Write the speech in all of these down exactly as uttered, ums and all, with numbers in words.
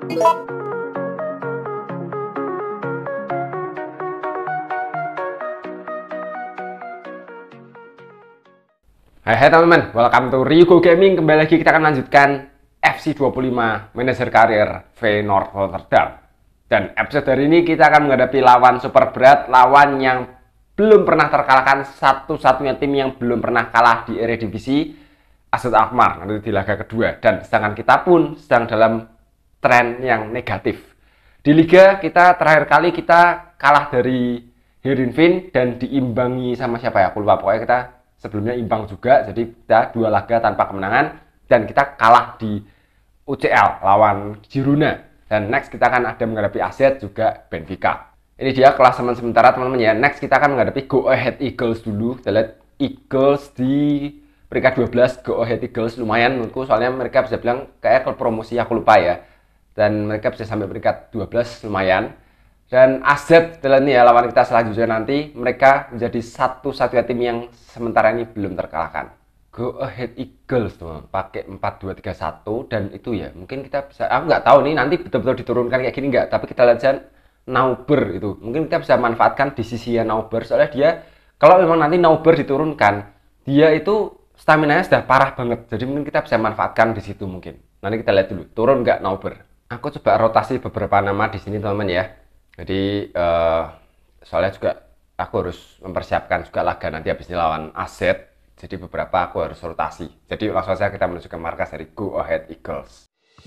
Hai hai teman-teman, welcome to Ryugo Gaming. Kembali lagi kita akan lanjutkan F C dua puluh lima Manager Career Feyenoord Rotterdam. Dan episode hari ini kita akan menghadapi lawan super berat, lawan yang belum pernah terkalahkan, satu-satunya tim yang belum pernah kalah di Eredivisie, A Z Alkmaar nanti di laga kedua. Dan sedangkan kita pun sedang dalam tren yang negatif. Di liga kita terakhir kali kita kalah dari Heerenveen dan diimbangi sama siapa ya? Aku lupa, pokoknya kita sebelumnya imbang juga, jadi kita dua laga tanpa kemenangan dan kita kalah di U C L lawan Girona. Dan next kita akan ada menghadapi A Z juga Benfica. Ini dia klasemen sementara teman-teman ya. Next kita akan menghadapi Go Ahead Eagles dulu. Kita lihat Eagles di peringkat dua belas. Go Ahead Eagles lumayan menurutku, soalnya mereka bisa bilang kayak klub promosi, aku lupa ya. Dan mereka bisa sampai peringkat dua belas, lumayan. Dan A Z adalah nih ya, lawan kita selanjutnya nanti, mereka menjadi satu-satunya tim yang sementara ini belum terkalahkan. Go Ahead Eagles tuh, pakai empat dua tiga satu, dan itu ya mungkin kita bisa, aku nggak tahu nih nanti betul-betul diturunkan kayak gini nggak, tapi kita lihat aja Nauber itu, mungkin kita bisa manfaatkan di sisinya Nauber, soalnya dia kalau memang nanti Nauber diturunkan, dia itu stamina-nya sudah parah banget, jadi mungkin kita bisa manfaatkan di situ mungkin. Nanti kita lihat dulu turun nggak Nauber. Aku coba rotasi beberapa nama di sini teman-teman ya. Jadi uh, soalnya juga aku harus mempersiapkan juga laga nanti habis ini lawan A Z. Jadi beberapa aku harus rotasi. Jadi langsung saja kita menuju ke markas dari Go Ahead Eagles.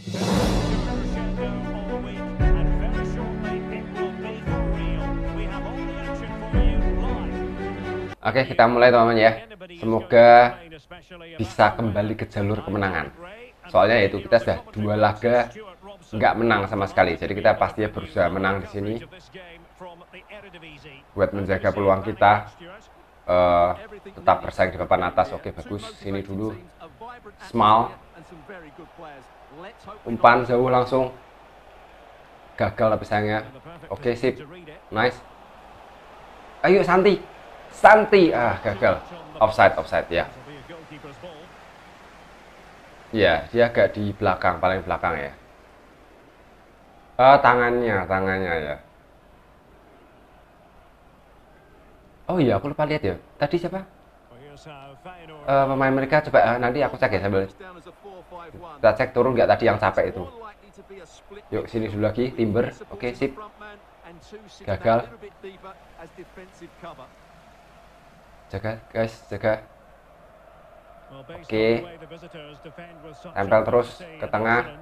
Oke, kita mulai teman-teman ya. Semoga bisa kembali ke jalur kemenangan. Soalnya itu kita sudah dua laga nggak menang sama sekali, jadi kita pastinya berusaha menang di sini buat menjaga peluang kita uh, tetap bersaing di papan atas. Oke, bagus, sini dulu small, umpan jauh langsung gagal tapi sayangnya. Oke, sip, nice, ayo Santi, Santi, ah gagal, offside, offside ya. Ya, dia agak di belakang, paling belakang ya. Uh, tangannya, tangannya ya. Oh iya, aku lupa lihat ya. Tadi siapa? Uh, pemain mereka coba uh, nanti aku cek ya sambil. Kita cek turun nggak tadi yang capek itu. Yuk sini dulu lagi, Timber. Oke, sip. Gagal. Jaga, guys, jaga. Oke, tempel terus ke tengah.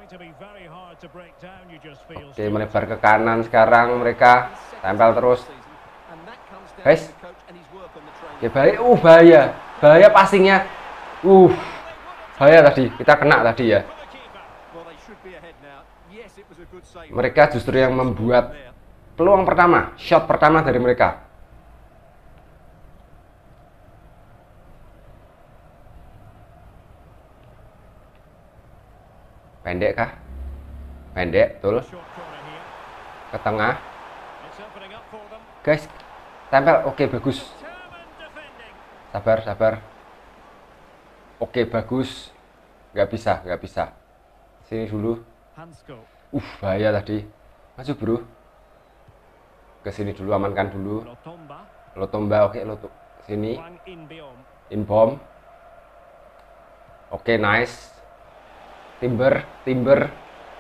Oke, melebar ke kanan sekarang mereka, tempel terus. Guys, ya bahaya, uh bahaya, bahaya passingnya, uh bahaya tadi, kita kena tadi ya. Mereka justru yang membuat peluang pertama, shot pertama dari mereka. Pendek kah? Pendek, betul. Ke tengah. Guys, tempel. Oke, bagus. Sabar, sabar. Oke, bagus. Nggak bisa, nggak bisa. Sini dulu. Uh, bahaya tadi. Maju, bro. Ke sini dulu, amankan dulu. Lotomba, oke, Loto. Sini. Inbom. Oke, nice. Timber, Timber.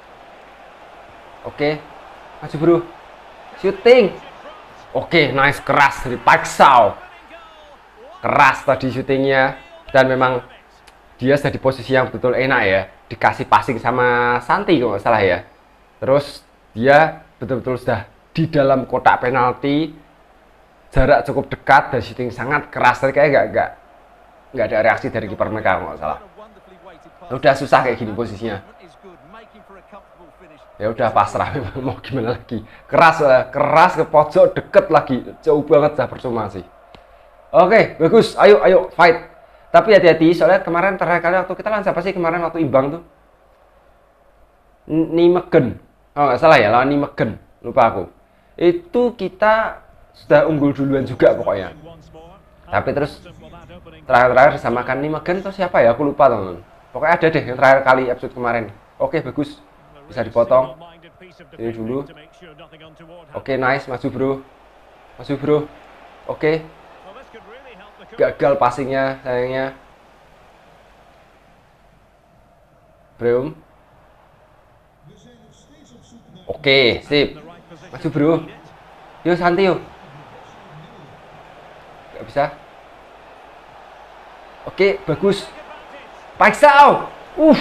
Oke, maju bro. Shooting. Oke, nice, keras dari Park Seo. Keras tadi syutingnya. Dan memang dia sudah di posisi yang betul enak ya. Dikasih passing sama Santi kalau nggak salah ya. Terus dia betul-betul sudah di dalam kotak penalti. Jarak cukup dekat dan syuting sangat keras. Tadi kayak nggak nggak nggak ada reaksi dari kiper mereka kalau nggak salah. Udah susah kayak gini posisinya. Ya udah pasrah, mau gimana lagi. Keras, keras ke pojok, deket lagi, jauh banget, dah percuma sih. Oke, bagus. Ayo, ayo fight. Tapi hati-hati, soalnya kemarin terakhir kali waktu kita lawan siapa sih kemarin waktu imbang tuh? Nijmegen. Oh nggak salah ya, lawan Nijmegen. Lupa aku. Itu kita sudah unggul duluan juga pokoknya. Tapi terus terakhir-terakhir disamakan Nijmegen tuh siapa ya? Aku lupa teman-teman. Pokoknya ada deh yang terakhir kali episode kemarin. Oke, bagus. bisa dipotong. Ini dulu. Oke, nice, maju bro. Maju bro. Oke. Gagal passingnya sayangnya. Bro. Oke, sip. Maju bro. Yo santai yo. Gak bisa. Oke, bagus. Paixão. Uh.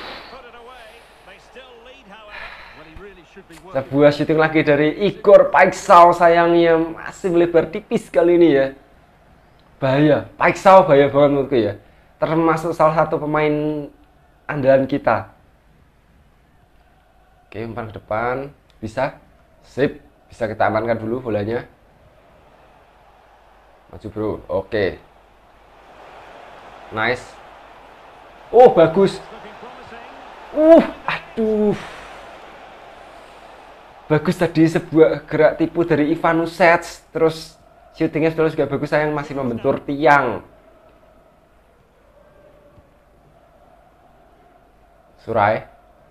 Sebuah shooting lagi dari Igor Paixão, sayangnya masih melebar tipis kali ini ya. Bahaya. Paixão bahaya banget menurutku ya. Termasuk salah satu pemain andalan kita. Oke, umpan ke depan. Bisa. Sip. Bisa kita amankan dulu bolanya. Maju bro. Oke. Nice. Oh, bagus. Uh, aduh. Bagus tadi sebuah gerak tipu dari Ivanusets. Terus shootingnya terus juga bagus, sayang masih membentur tiang. Surai.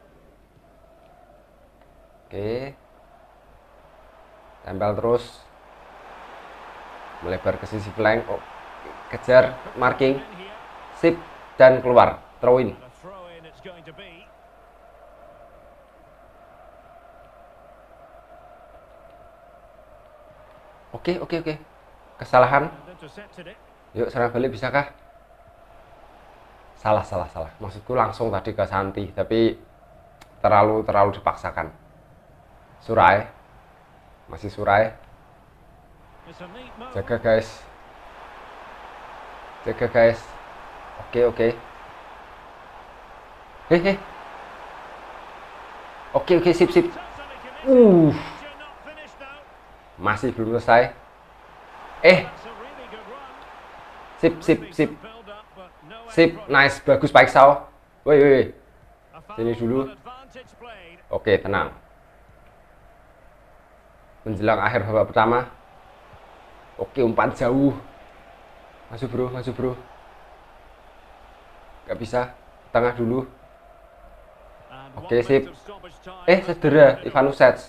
Oke. Tempel terus. Melebar ke sisi flank. Oh, kejar, marking. Sip, dan keluar. Throw in. Oke, oke, oke. Kesalahan. Yuk, serang balik bisakah? Salah, salah, salah. Maksudku langsung tadi ke Santi, tapi terlalu terlalu dipaksakan. Surai. Masih Surai. Jaga, guys. Jaga, guys. Oke, oke. Hehe. Oke, oke, sip, sip. Uh. Masih belum selesai. Eh. Sip, sip, sip. Sip, nice, bagus Paixão. Woi, woi. Sini dulu. Oke, tenang. Menjelang akhir babak pertama. Oke, umpan jauh. Masuk bro, masuk bro. Gak bisa. Tengah dulu. Oke, sip. Eh, cedera Ivanusets.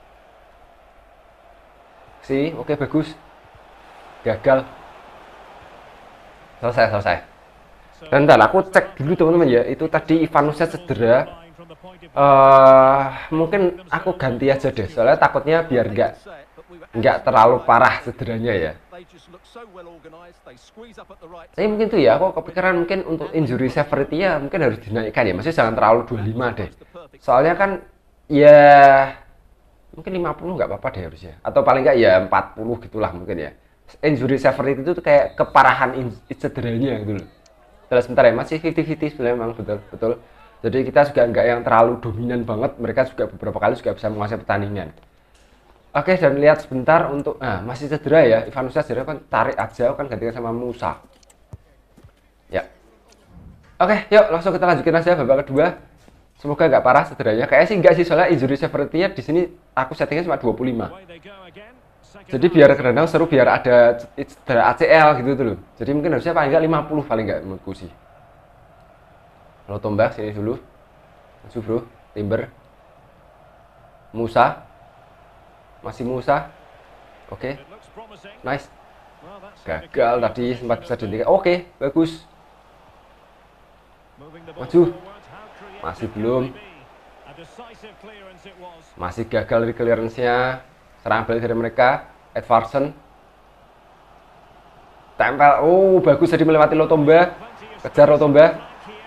Si, oke, bagus. Gagal. Selesai, selesai. Dan bentar, aku cek dulu teman-teman ya. Itu tadi Ivanusets cedera. Uh, mungkin aku ganti aja deh. Soalnya takutnya biar nggak nggak terlalu parah cederanya ya. Tapi mungkin tuh ya, aku kepikiran mungkin untuk injury severity ya mungkin harus dinaikkan ya. Maksudnya jangan terlalu dua puluh lima deh. Soalnya kan ya mungkin lima puluh nggak apa-apa deh harusnya. Atau paling nggak ya empat puluh gitulah mungkin ya. Injury severity itu tuh kayak keparahan cederanya gitu loh. Terus sebentar ya, masih fifty fifty sebenarnya memang betul betul. Jadi kita juga nggak yang terlalu dominan banget. Mereka juga beberapa kali juga bisa menguasai pertandingan. Oke, dan lihat sebentar untuk nah masih cedera ya. Ivanusets cedera kan, tarik aja kan gantikan sama Musa. Ya. Oke, yuk langsung kita lanjutin aja babak kedua. Semoga nggak parah cederanya. Kayaknya sih nggak sih, soalnya injury severity-nya di sini aku settingnya cuma dua puluh lima. Jadi biar kadang seru, biar ada cedera A C L gitu tuh loh. Jadi mungkin harusnya paling nggak lima puluh paling nggak menurutku sih. Kalau tombak sini dulu. Maju bro, Timber. Musa. Masih Musa. Oke. Nice. Gagal tadi, sempat bisa dihentikan. Oke, bagus. Maju. Masih belum. Masih gagal di clearance-nya. Serang balik dari mereka. Edvardsen. Tempel. Oh, bagus tadi melewati Lotomba. Kejar Lotomba.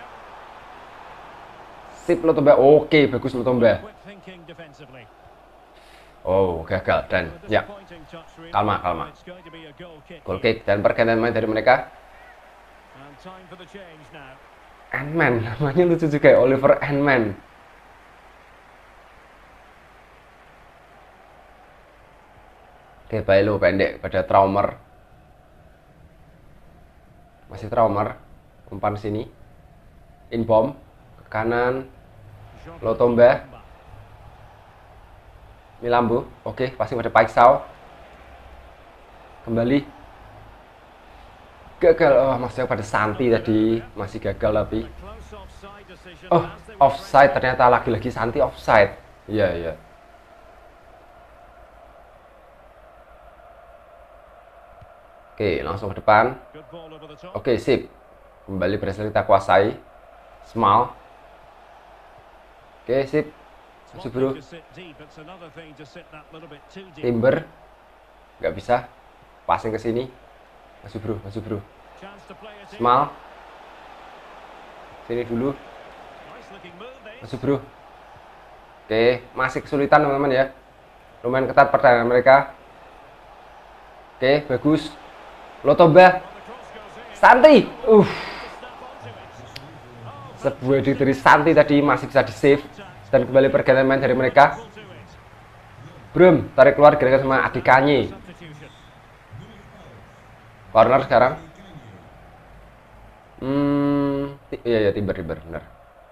Sip Lotomba. Oke, bagus Lotomba. Oh, gagal. Dan ya, kalma, kalma. Goal kick dan pergantian main dari mereka. Ant-Man, namanya lucu juga ya, Oliver Ant-Man. Oke, Bailo pendek pada Traumer. Masih Traumer. Umpan sini. Inbom ke kanan. Lotomba. Milambo. Oke, pasti pada Paixão. Kembali. Gagal. Oh, maksudnya pada Santi tadi masih gagal tapi. Oh, offside ternyata, lagi-lagi Santi offside. Iya, iya. Oke, langsung ke depan. Oke, sip. Kembali berhasil kita kuasai. Small. Oke, sip. Masuk bro. Timber. Nggak bisa. Passing ke sini. Masuk bro, masuk bro. Small. Sini dulu. Masuk bro. Oke, masih kesulitan teman-teman ya. Lumayan ketat pertahanan mereka. Oke, bagus. Lotoba. Santi. Uh. Sebuah edit dari Santi tadi masih bisa di save. Dan kembali pergantian main dari mereka. Brum, tarik keluar gerakan sama Adikanye. Corner sekarang. Hmm, iya ya, Timber, Timber, benar.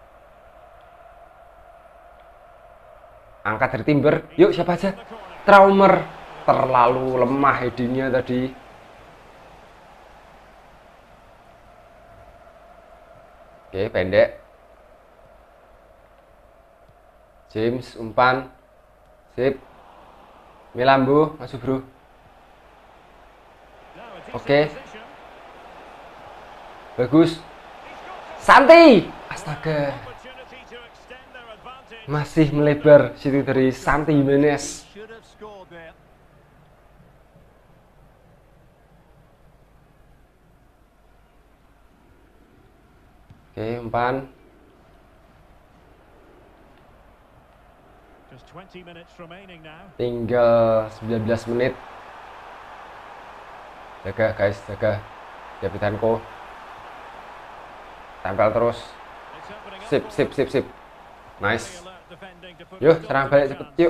Angkat dari Timber. Yuk, siapa aja? Traumer. Terlalu lemah headingnya tadi. Oke, pendek. James, umpan. Sip. Milambo, masuk bro. Oke. Bagus. Santi. Astaga. Masih melebar situ dari Santi Jimenez. Oke, umpan. Tinggal sembilan belas menit. Jaga guys, jaga. Japitanko. Tempel terus. Sip, sip, sip, sip. Nice. Yuk, serang balik cepet, yuk.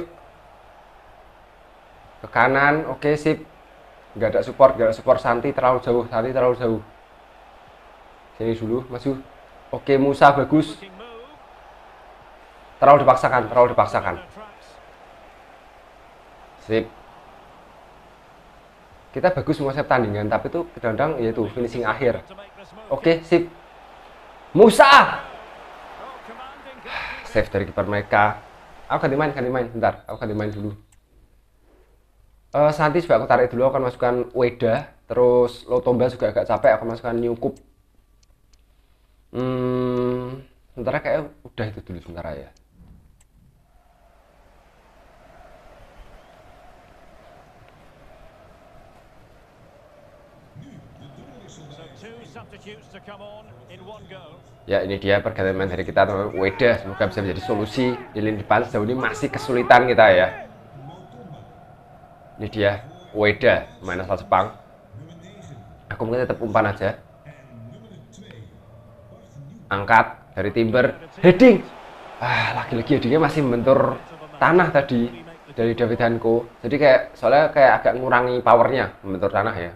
Ke kanan, oke, sip. Nggak ada support, nggak ada support. Santi terlalu jauh, Santi terlalu jauh. Sini dulu, maju. Oke, Musa bagus. Terlalu dipaksakan, terlalu dipaksakan. Sip. Kita bagus menguasai pertandingan, tapi tuh kadang-kadang yaitu finishing akhir. Oke, sip. Musa. Save dari kiper mereka. Aku ganti main, ganti main. Bentar, aku ganti main dulu. Uh, Santi juga aku tarik dulu, akan masukkan Weda. Terus Lotomba juga agak capek, aku masukkan Newcup. Hmm, sementara kayak udah itu dulu sementara ya. Ya, ini dia pergantian main dari kita, teman-teman. Weda, semoga bisa menjadi solusi di lini depan. Sejauh ini masih kesulitan kita ya. Ini dia Weda, pemain asal Jepang. Aku mungkin tetap umpan aja. Angkat dari Timber, heading. Ah, lagi-lagi headingnya masih membentur tanah tadi dari Davidanko. Jadi kayak soalnya kayak agak ngurangi powernya membentur tanah ya.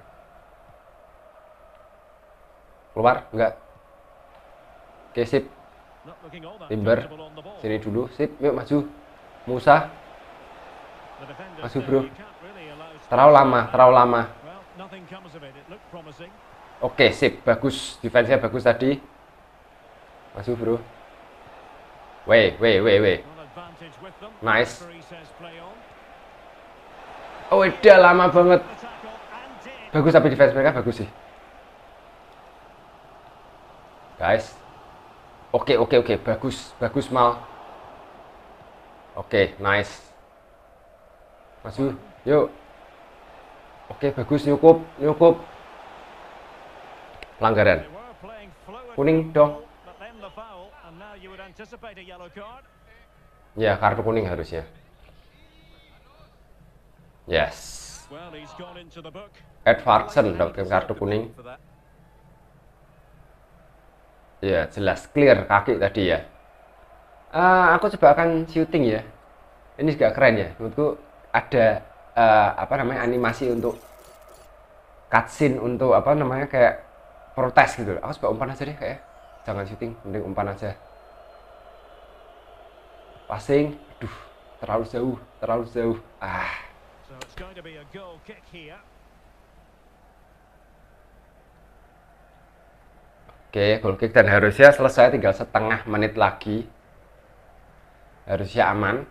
Keluar enggak? Oke, sip. Timber sini dulu, sip. Yuk maju. Musa. Maju bro. Terlalu lama, terlalu lama. Oke, sip. Bagus, defense-nya bagus tadi. Maju bro. Weh, weh, weh, weh. Nice. Oh, udah lama banget. Bagus, tapi defense mereka bagus sih. Guys. Oke, oke, oke. Bagus, bagus mal. Oke, nice. Maju, yuk. Oke, bagus. Newcup, Newcup. Pelanggaran. Kuning dong. Ya, kartu kuning harusnya. Yes. Edvardsen dapat kartu kuning. Ya, jelas clear kaki tadi ya. Uh, aku coba akan syuting ya. Ini juga keren ya. Menurutku ada uh, apa namanya animasi untuk cutscene untuk apa namanya kayak protes gitu. Aku coba umpan aja deh kayak. Jangan syuting, mending umpan aja. Passing, aduh, terlalu jauh, terlalu jauh. Ah. Oke, goal kick dan harusnya selesai, tinggal setengah menit lagi. Harusnya aman.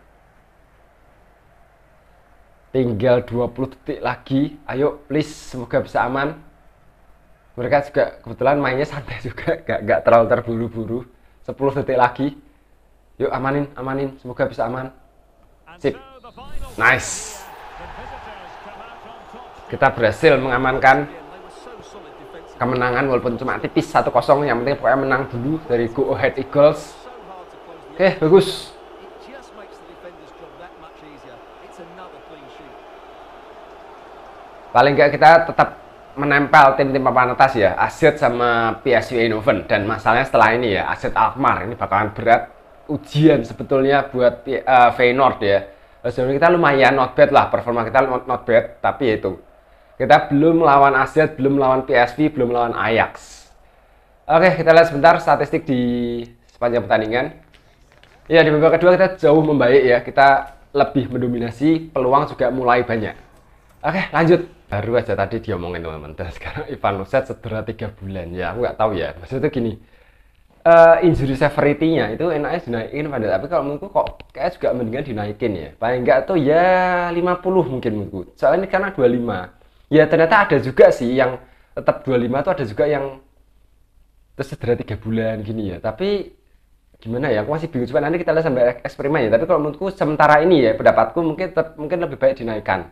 Tinggal dua puluh detik lagi. Ayo, please, semoga bisa aman. Mereka juga kebetulan mainnya santai juga, gak, gak terlalu terburu-buru. sepuluh detik lagi. Yuk, amanin, amanin, semoga bisa aman. Sip. Nice. Kita berhasil mengamankan kemenangan walaupun cuma tipis satu kosong, yang penting pokoknya menang dulu dari Go Ahead Eagles. Oke, bagus. Paling nggak kita tetap menempel tim-tim papan atas ya, A Z sama P S V Eindhoven. Dan masalahnya setelah ini ya, A Z Alkmaar ini bakalan berat, ujian sebetulnya buat uh, Feyenoord ya. Sebenarnya kita lumayan not bad lah, performa kita not, not bad, tapi itu kita belum melawan A Z, belum melawan P S V, belum melawan Ajax. Oke, kita lihat sebentar statistik di sepanjang pertandingan. Ya, di babak kedua kita jauh membaik ya. Kita lebih mendominasi, peluang juga mulai banyak. Oke, lanjut. Baru aja tadi diomongin teman-teman. Dan sekarang Ivan Losec cedera tiga bulan. Ya, aku nggak tahu ya. Maksudnya gini, uh, injury severity-nya itu enaknya dinaikin pada, tapi kalau menurutku kok kayak juga mendingan dinaikin ya. Paling nggak tuh ya lima puluh mungkin menurutku. Soalnya ini karena dua puluh lima. Ya ternyata ada juga sih yang tetap dua puluh lima tuh, ada juga yang terus cedera tiga bulan gini ya. Tapi gimana ya, aku masih bingung. Coba nanti kita lihat sampai eksperimen ya. Tapi kalau menurutku sementara ini ya, pendapatku mungkin tetap, mungkin lebih baik dinaikkan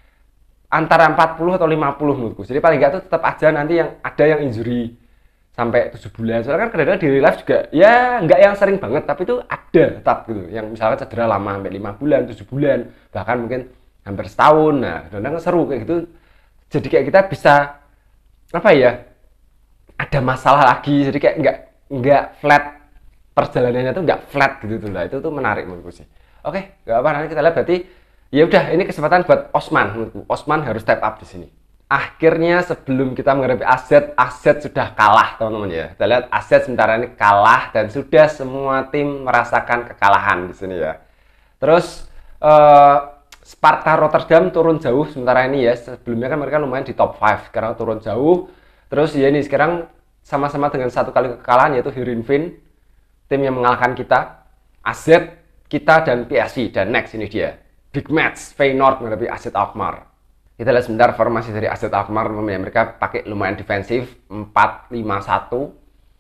antara empat puluh atau lima puluh menurutku. Jadi paling nggak tuh tetap aja nanti yang ada yang injury sampai tujuh bulan. Soalnya kan kadang-kadang di real life juga ya nggak yang sering banget, tapi itu ada tetap gitu. Yang misalnya cedera lama sampai lima bulan, tujuh bulan, bahkan mungkin hampir setahun. Nah, kadang-kadang seru kayak gitu. Jadi kayak kita bisa apa ya, ada masalah lagi, jadi kayak nggak nggak flat, perjalanannya tuh nggak flat gitu tuh lah. Itu tuh menarik menurutku sih. Oke, nggak apa, nanti kita lihat. Berarti ya udah, ini kesempatan buat Osman menurutku. Osman harus step up di sini. Akhirnya sebelum kita menghadapi A Z, A Z sudah kalah teman-teman ya. Kita lihat A Z sementara ini kalah dan sudah semua tim merasakan kekalahan di sini ya. Terus uh, Sparta Rotterdam turun jauh sementara ini ya. Sebelumnya kan mereka lumayan di top lima, sekarang turun jauh. Terus ya ini sekarang sama-sama dengan satu kali kekalahan, yaitu Heerenveen, tim yang mengalahkan kita, A Z, kita, dan P S V. Dan next ini dia, big match, Feyenoord menghadapi A Z Alkmaar. Kita lihat sebentar formasi dari A Z Alkmaar, mereka pakai lumayan defensif, empat lima satu.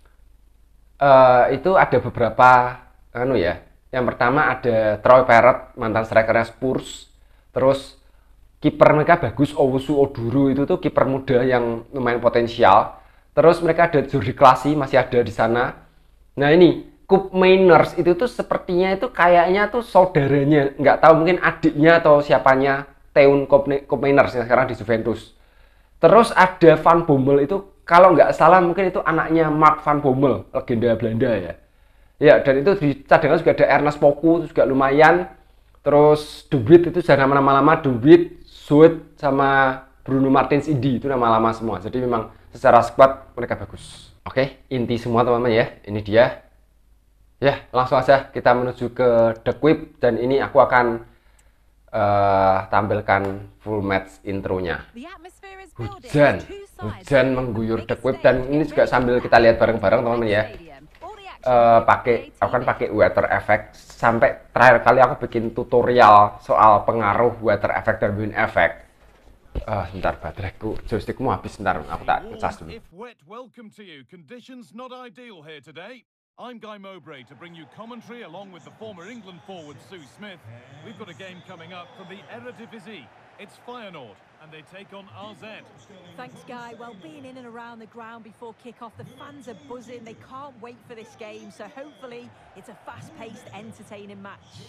Uh, itu ada beberapa anu ya. Yang pertama ada Troy Parrott, mantan strikernya Spurs. Terus kiper mereka bagus, Owusu Oduro, itu tuh kiper muda yang lumayan potensial. Terus mereka ada Jordi Klasi, masih ada di sana. Nah ini Koop Meiners itu tuh sepertinya itu kayaknya tuh saudaranya, nggak tahu mungkin adiknya atau siapanya Teun Koop Meiners yang sekarang di Juventus. Terus ada Van Bommel, itu kalau nggak salah mungkin itu anaknya Mark Van Bommel, legenda Belanda ya. Ya, dan itu di cadangan juga ada Ernest Poku, itu juga lumayan. Terus De Wit itu sudah nama-nama lama, De Wit, Zuid, sama Bruno Martins Indy, itu nama lama semua. Jadi memang secara squad mereka bagus. Oke, inti semua teman-teman ya, ini dia. Ya, langsung aja kita menuju ke The Quip, dan ini aku akan uh, tampilkan full match intronya. Hujan, hujan mengguyur The Quip, dan ini juga sambil kita lihat bareng-bareng teman-teman ya. Uh, pakai, aku kan pakai weather effect. Sampai terakhir kali aku bikin tutorial soal pengaruh weather effect dan wind effect. Uh, sebentar, bateraiku, joystickmu habis, sebentar, aku tak ngecas dulu. I'm Guy Mowbray to bring you commentary along with the former England forward Sue Smith. We've got a game coming up from the Eredivisie. It's Feyenoord and they take on A Z. Thanks, Guy. Well, being in and around the ground before kick-off, the fans are buzzing. They can't wait for this game, so hopefully it's a fast-paced, entertaining match.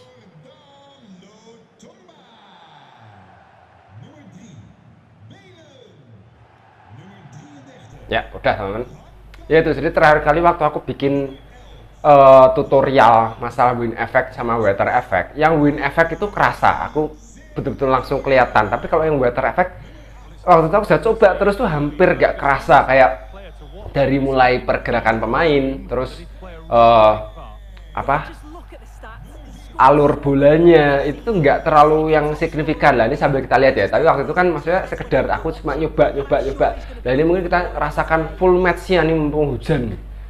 Ya, udah teman-teman. Ya itu, jadi terakhir kali waktu aku bikin uh, tutorial masalah wind effect sama weather effect, yang wind effect itu kerasa, aku betul-betul langsung kelihatan. Tapi kalau yang weather effect, waktu itu aku sudah coba terus tuh hampir gak kerasa, kayak dari mulai pergerakan pemain, terus uh, apa alur bolanya itu tuh nggak terlalu yang signifikan lah. Ini sambil kita lihat ya, tapi waktu itu kan maksudnya sekedar aku cuma nyoba nyoba nyoba. Nah ini mungkin kita rasakan full matchnya nih mumpung hujan.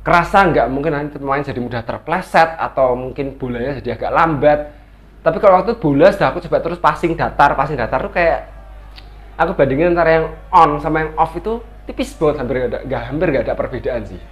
kerasa nggak mungkin nanti pemain jadi mudah terpleset atau mungkin bolanya jadi agak lambat. Tapi kalau waktu bola sudah aku coba terus passing datar, passing datar tuh kayak aku bandingin antara yang on sama yang off itu tipis banget, hampir nggak ada, nggak hampir nggak ada perbedaan sih.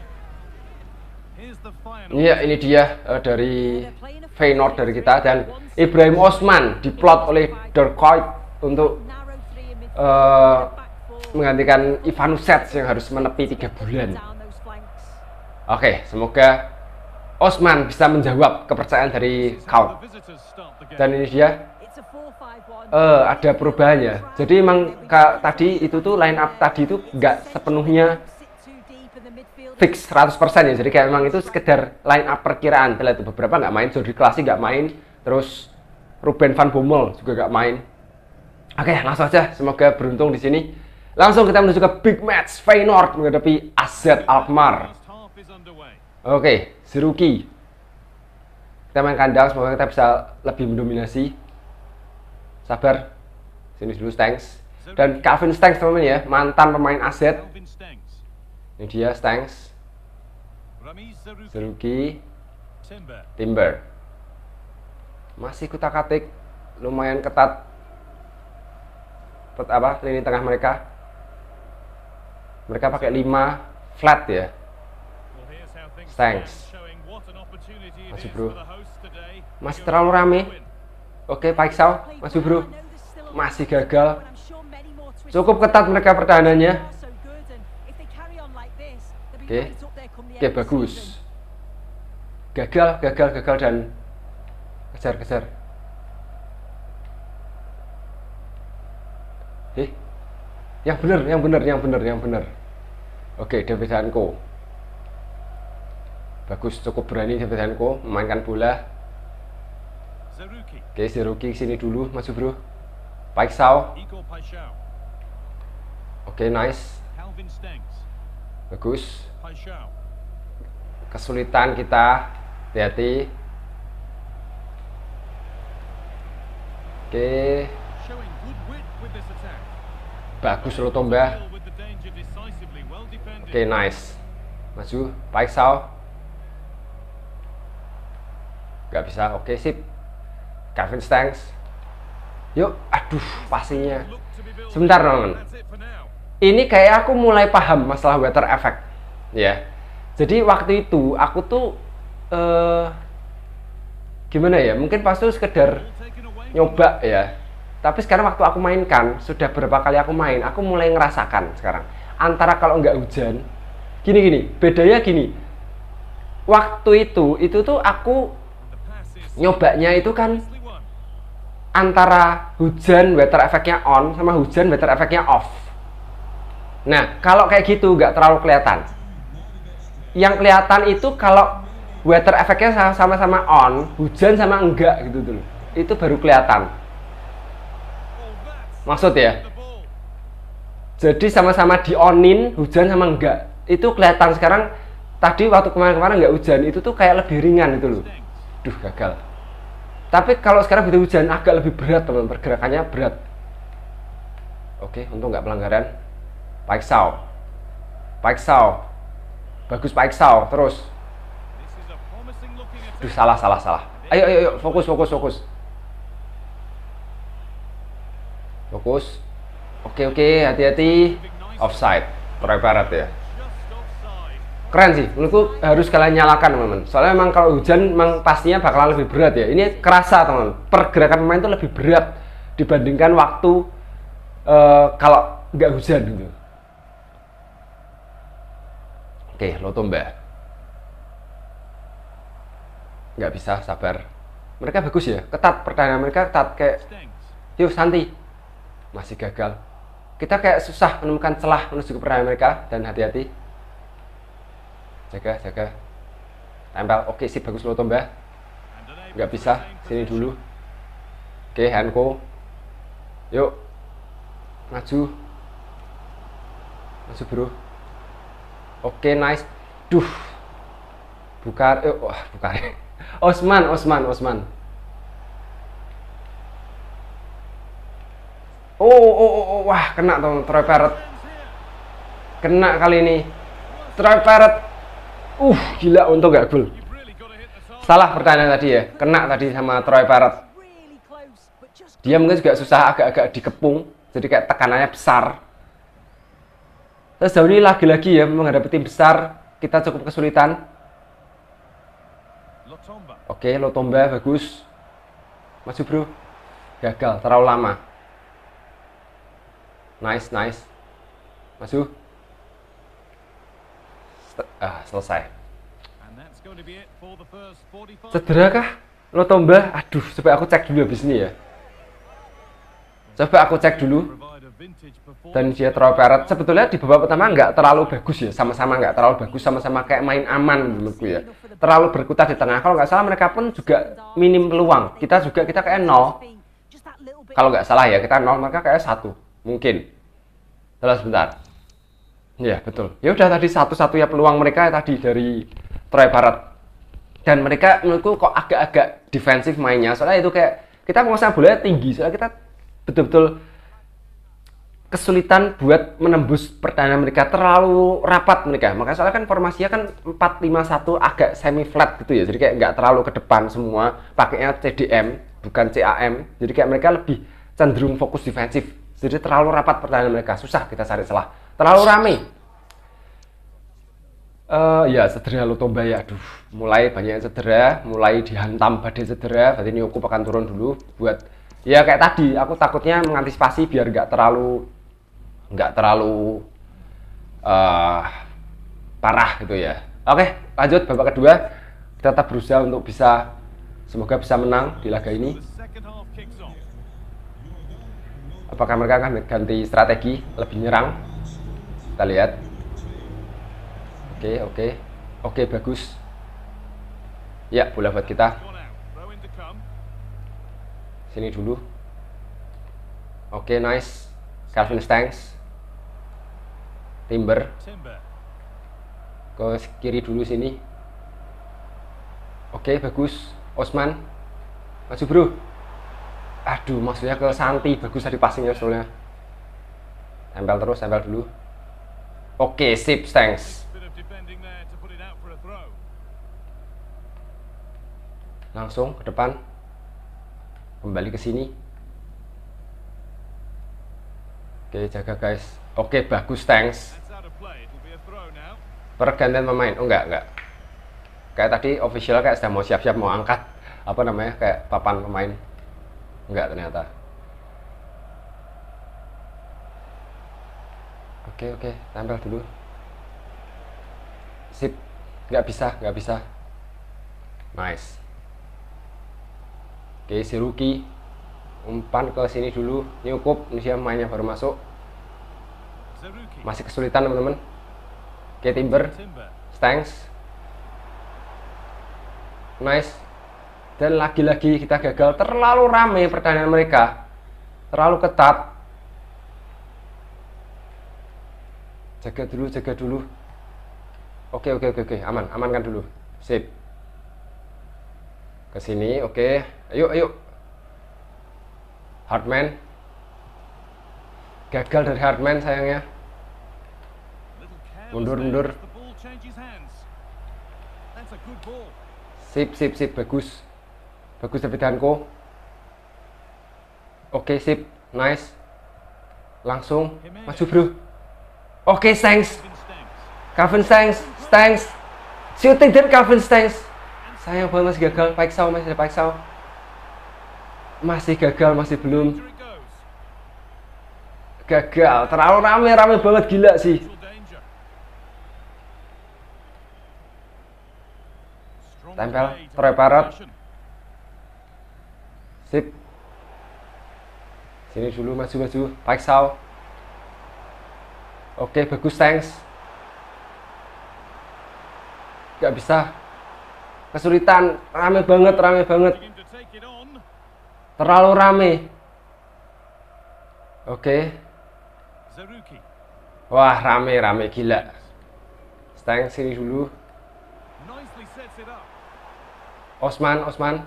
Iya, ini dia uh, dari Feyenoord dari kita, dan Ibrahim Osman diplot oleh Dorkoit untuk uh, menggantikan Ivanusec yang harus menepi tiga bulan. Oke, semoga Osman bisa menjawab kepercayaan dari Kaut. Dan ini dia uh, ada perubahannya. Jadi emang tadi itu tuh line up tadi itu nggak sepenuhnya fix seratus persen ya. Jadi kayak emang itu sekedar line up perkiraan. Kita lihat beberapa nggak main, Jordi Klaasie nggak main, terus Ruben van Bommel juga nggak main. Oke, langsung aja. Semoga beruntung di sini. Langsung kita menuju ke big match Feyenoord menghadapi A Z Alkmaar. Oke, Zerouki. Kita main kandang, semoga kita bisa lebih mendominasi. Sabar. Sini dulu Stengs. Dan Calvin Stengs teman-teman ya, mantan pemain A Z. Ini dia Stengs. Zerouki. Timber. Masih kutak-katik, lumayan ketat. Apa? Lini tengah mereka. Mereka pakai lima flat ya. Stengs. Masih bro. Masih terlalu rame. Oke, Paixão. Masih bro. Masih gagal. Cukup ketat mereka pertahanannya. Oke. Oke, bagus. Gagal, gagal, gagal dan kejar, kejar. Eh, yang benar, yang benar, yang benar, yang benar. Oke, David Hanko. Bagus, cukup berani David Hanko memainkan bola. Oke, Zerouki sini dulu, masuk bro. Paixão. Oke, nice. Bagus. Kesulitan kita, hati-hati. Oke. Bagus Lotomba. Oke, nice. Maju, Paixão. Gak bisa, oke sip. Calvin Stengs. Yuk, aduh, passingnya. Sebentar teman-teman. Ini kayak aku mulai paham masalah weather effect, ya. Jadi waktu itu aku tuh uh, gimana ya? Mungkin pas itu sekedar nyoba ya. Tapi sekarang waktu aku mainkan, sudah berapa kali aku main, aku mulai ngerasakan sekarang. Antara kalau nggak hujan, gini-gini, bedanya gini. Waktu itu, itu tuh aku nyobanya itu kan antara hujan weather effect-nya on sama hujan weather effect-nya off. Nah, kalau kayak gitu nggak terlalu kelihatan. Yang kelihatan itu kalau weather effect-nya sama-sama on, hujan sama enggak gitu dulu. Itu baru kelihatan. Maksud ya? Jadi sama-sama di onin, hujan sama enggak. Itu kelihatan sekarang. Tadi waktu kemarin-kemarin nggak hujan, itu tuh kayak lebih ringan itu loh. Duh, gagal. Tapi kalau sekarang begitu hujan agak lebih berat teman, pergerakannya berat. Oke, untung nggak pelanggaran. Paixão. Paixão. Bagus Paixão, terus. Duh, salah, salah, salah. Ayo, ayo, ayo, fokus, fokus, fokus. Fokus. Oke, oke, hati-hati. Offside. Troy Parrott ya. Keren sih, menurutku harus kalian nyalakan teman-teman. Soalnya memang kalau hujan memang pastinya bakalan lebih berat ya. Ini kerasa teman-teman, pergerakan pemain itu lebih berat dibandingkan waktu uh, kalau nggak hujan gitu. Oke, Lotomba. Nggak bisa, sabar. Mereka bagus ya, ketat pertahanan mereka ketat kayak. Yuk Santi, masih gagal. Kita kayak susah menemukan celah menuju ke pertahanan mereka dan hati-hati. Jaga, jaga. Tempel, oke sih, bagus Lotomba. Nggak bisa, sini dulu. Oke, Hanko. Yuk. Maju. Maju bro. Oke, nice. Duh. Bukar, eh, wah, Bukar. Osman, Osman, Osman. Oh, oh, oh, oh, wah, kena teman, Troy Parrott. Kena kali ini. Troy Parrott. Uh, gila, untung gak gol. You've really got to hit the target. Salah pertandingan tadi ya, kena tadi sama Troy Parrott. Really close, but just Dia mungkin juga susah, agak-agak dikepung, jadi kayak tekanannya besar. Terus jauh ini lagi-lagi ya menghadapi tim besar, kita cukup kesulitan. Lotomba. Oke, Lotomba bagus. Maju bro. Gagal, terlalu lama. Nice, nice. Maju. Set- ah, selesai. And that's going to be it for the first forty-five. Cedera kah? Lotomba? Aduh, coba aku cek dulu habis ini ya. Coba aku cek dulu. Provide a vintage performance. Dan dia Troy Parrott sebetulnya di babak pertama nggak terlalu bagus ya, sama-sama nggak terlalu bagus, sama-sama kayak main aman menurutku ya. Terlalu berkutat di tengah. Kalau nggak salah mereka pun juga minim peluang. Kita juga kita kayak nol. just that little bit. Kalau nggak salah ya kita nol, mereka kayak satu mungkin. Terus sebentar. Ya betul. Ya udah tadi satu-satunya peluang mereka tadi dari Troy Parrott. Dan mereka menurutku kok agak-agak defensif mainnya. Soalnya itu kayak kita penguasaan bola tinggi. Soalnya kita betul-betul kesulitan buat menembus pertahanan mereka, terlalu rapat mereka. Makanya soalnya kan formasinya kan empat lima satu agak semi flat gitu ya. Jadi kayak nggak terlalu ke depan semua, pakainya C D M bukan C A M. Jadi kayak mereka lebih cenderung fokus defensif. Jadi terlalu rapat pertahanan mereka, susah kita cari celah. Terlalu rame. Uh, ya cedera Lotomba ya, aduh, mulai banyak yang cedera, mulai dihantam badai cedera. Berarti ini aku akan turun dulu buat ya kayak tadi. Aku takutnya mengantisipasi biar nggak terlalu nggak terlalu uh, parah gitu ya. Oke, lanjut babak kedua. Kita tetap berusaha untuk bisa, semoga bisa menang di laga ini. The second half kicks off. Apakah mereka akan ganti strategi lebih nyerang? Kita lihat. Oke, oke, oke, bagus. Ya, bola buat kita. Gone out. Throw in to come. Sini dulu. Oke, nice. Calvin Stanks. Timber. Timber. Ke kiri dulu sini. Oke, bagus. Osman. Maju, bro. Aduh, maksudnya ke Santi. Bagus tadi passingnya soalnya. Tempel terus, tempel dulu. Oke, sip, Stanks. Bit of defending there to put it out for a throw. Langsung ke depan. Kembali ke sini. Oke, jaga guys. Oke, bagus, thanks. That's out of play. It'll be a throw now. Pergantian pemain. Oh enggak, enggak. Kayak tadi official kayak sudah mau siap-siap mau angkat apa namanya kayak papan pemain. Enggak ternyata. Oke, oke, tempel dulu. Sip. Nggak bisa, nggak bisa. Nice. Oke, si rookie umpan ke sini dulu. Nyukup, Indonesia mainnya baru masuk. Zerouki. Masih kesulitan teman-teman. Oke, Timber. Timber. Stanks. Nice. Dan lagi-lagi kita gagal. Terlalu ramai pertandingan mereka. Terlalu ketat. Jaga dulu, jaga dulu. Oke, oke, oke, oke. Aman, amankan dulu. Sip. Ke sini, oke. Ayo, ayo. Hardman. Gagal dari Hardman sayangnya. Little careless Mundur, there mundur. as the ball changes hands. That's a good ball. Sip, sip, sip, bagus. Bagus David Danko. Oke, sip, nice. Langsung maju, bro. Oke, Stanks. Calvin Stanks. Calvin Stanks, Stanks. Shooting dari Calvin Stanks. Sayang banget masih gagal. Paixão masih ada Paixão. Masih gagal, masih belum. Here it goes. Gagal. Terlalu rame, rame banget gila sih. Potential danger. Strong Tempel, play to Troy win Parrott. possession. Sip. Sini dulu, maju-maju. Paixão. Oke, bagus, Stanks. Gak bisa. Kesulitan. Rame banget, rame banget. Begin to take it on. Terlalu rame. Oke. Zerouki. Wah, rame, rame gila. Stanks sini dulu. Nicely sets it up. Osman, Osman.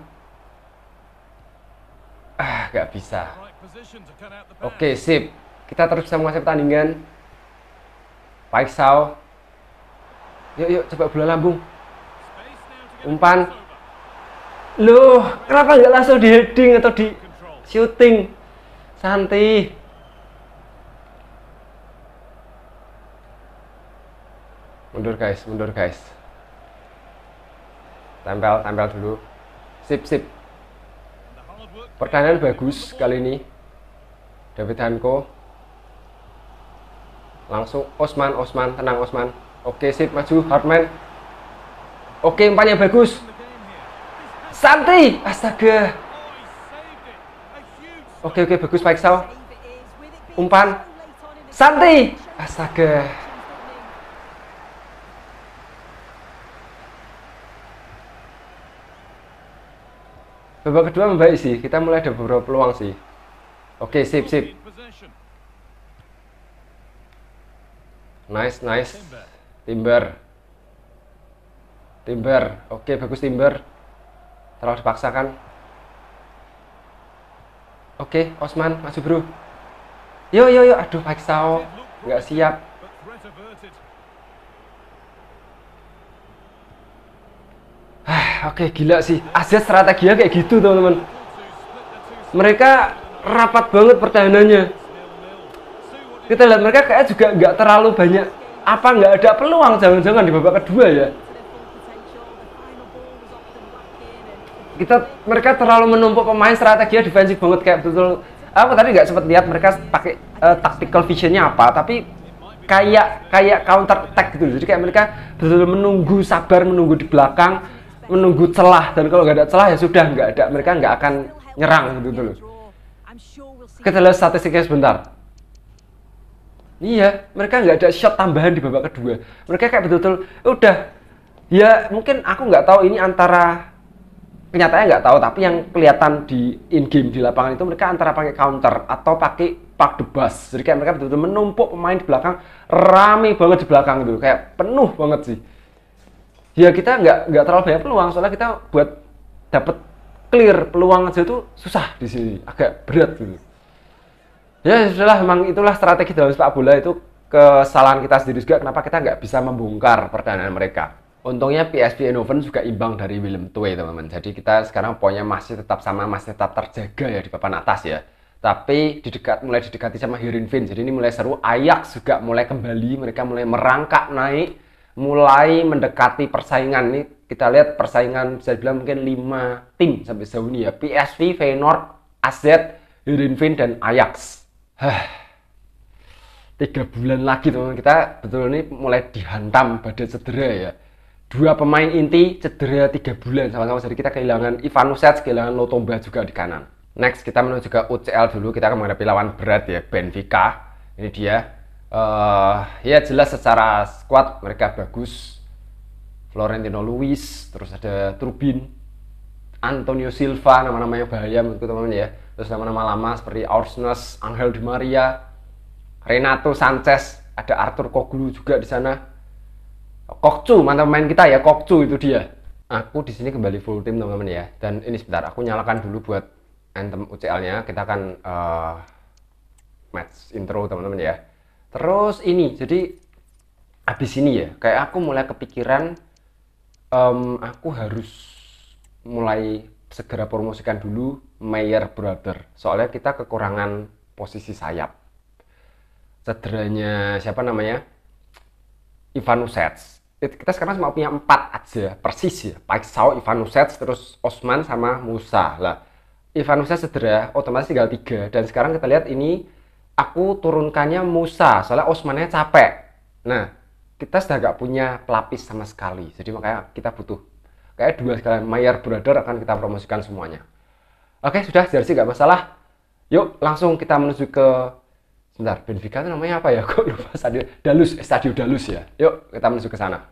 Ah, gak bisa. Right position to cut out the pass. Oke, sip. Kita terus bisa menguasai pertandingan. Paixão. Yuk, yuk, coba bola lambung. Umpan. Loh, kenapa nggak langsung di heading atau di shooting? Santai. Mundur guys, mundur guys. Tempel, tempel dulu. Sip, sip. Pertahanan bagus kali ini. David Hanko. Langsung Osman, Osman, tenang Osman. Oke, sip, maju, Hartman. Oke, umpannya bagus. Santai, astaga. Oke, oke, bagus, Pak Iksau. Umpan. Santai, astaga. Babak kedua membaik sih, kita mulai ada beberapa peluang sih. Oke, sip, sip. Nice, nice. Timber. Timber. Oke, bagus Timber. Terlalu dipaksakan. Oke, Osman, maju bro. Yo, yo, yo. Aduh, Pak Iksau. Nggak siap. Oke, gila sih. Asia strateginya kayak gitu, teman-teman. Mereka rapat banget pertahanannya. Kita lihat mereka kayak juga nggak terlalu banyak. Apa nggak ada peluang jangan-jangan di babak kedua ya? Kita mereka terlalu menumpuk pemain, strateginya defensif banget kayak betul. Aku tadi nggak sempat lihat mereka pakai uh, tactical visionnya apa, tapi kayak kayak counter attack gitu. Jadi kayak mereka betul-betul menunggu, sabar menunggu di belakang, menunggu celah, dan kalau nggak ada celah ya sudah nggak ada, mereka nggak akan nyerang gitu loh. Kita lihat statistiknya sebentar. Iya, mereka nggak ada shot tambahan di babak kedua. Mereka kayak betul-betul udah. Ya mungkin aku nggak tahu ini antara kenyataannya nggak tahu, tapi yang kelihatan di in game di lapangan itu mereka antara pakai counter atau pakai park the bus. Jadi kayak mereka betul-betul menumpuk pemain di belakang, rame banget di belakang gitu, kayak penuh banget sih. Ya kita nggak nggak terlalu banyak peluang, soalnya kita buat dapat clear peluang aja tuh susah di sini, agak berat gitu. Ya sudahlah, memang itulah strategi dalam sepak bola, itu kesalahan kita sendiri juga kenapa kita nggak bisa membongkar pertahanan mereka. Untungnya P S V Eindhoven juga imbang dari Willem Twee, teman-teman. Jadi kita sekarang poinnya masih tetap sama, masih tetap terjaga ya di papan atas ya. Tapi didekat, mulai didekati sama Heerenveen. Jadi ini mulai seru. Ajax juga mulai kembali, mereka mulai merangkak naik, mulai mendekati persaingan. Ini kita lihat persaingan bisa dibilang mungkin lima tim sampai sejauh ini ya. P S V, Feyenoord, A Z, Heerenveen, dan Ajax. Hah. Tiga bulan lagi teman-teman, kita betul ini mulai dihantam badai cedera ya. Dua pemain inti cedera tiga bulan sama-sama. Jadi kita kehilangan Ivan Ušec, kehilangan Lotomba juga di kanan. Next kita menuju ke U C L dulu. Kita akan menghadapi lawan berat ya, Benfica. Ini dia. Uh, ya jelas secara squad mereka bagus. Florentino Luis, terus ada Trubin, Antonio Silva, nama-namanya bahaya menurutku teman-teman ya. Terus nama-nama lama seperti Orsnes, Angel Di Maria, Renato Sanchez, ada Arthur Koglu juga di sana. Kokcu, mantan pemain kita ya, Kokcu itu dia. Aku di sini kembali full tim teman-teman ya. Dan ini sebentar, aku nyalakan dulu buat anthem U C L-nya. Kita akan uh, match intro teman-teman ya. Terus ini, jadi habis ini ya, kayak aku mulai kepikiran, um, aku harus mulai segera promosikan dulu Meyer Brother. Soalnya kita kekurangan posisi sayap. Cederanya siapa namanya? Ivan Ušec. Kita sekarang cuma punya empat aja, persis ya. Pak Iksau, Ivan Ušec, terus Osman sama Musa. Lah, Ivan Ušec cedera, otomatis tinggal tiga. Dan sekarang kita lihat ini, aku turunkannya Musa, soalnya Osmannya capek. Nah, kita sudah nggak punya pelapis sama sekali. Jadi makanya kita butuh kayak dua sekalian. Meyer Brother akan kita promosikan semuanya. Oke, sudah, jersey nggak masalah. Yuk, langsung kita menuju ke sebentar, Benfica itu namanya apa ya? Kok lupa, Stadio Dalus, eh, Stadio Dalus ya. Yuk, kita menuju ke sana.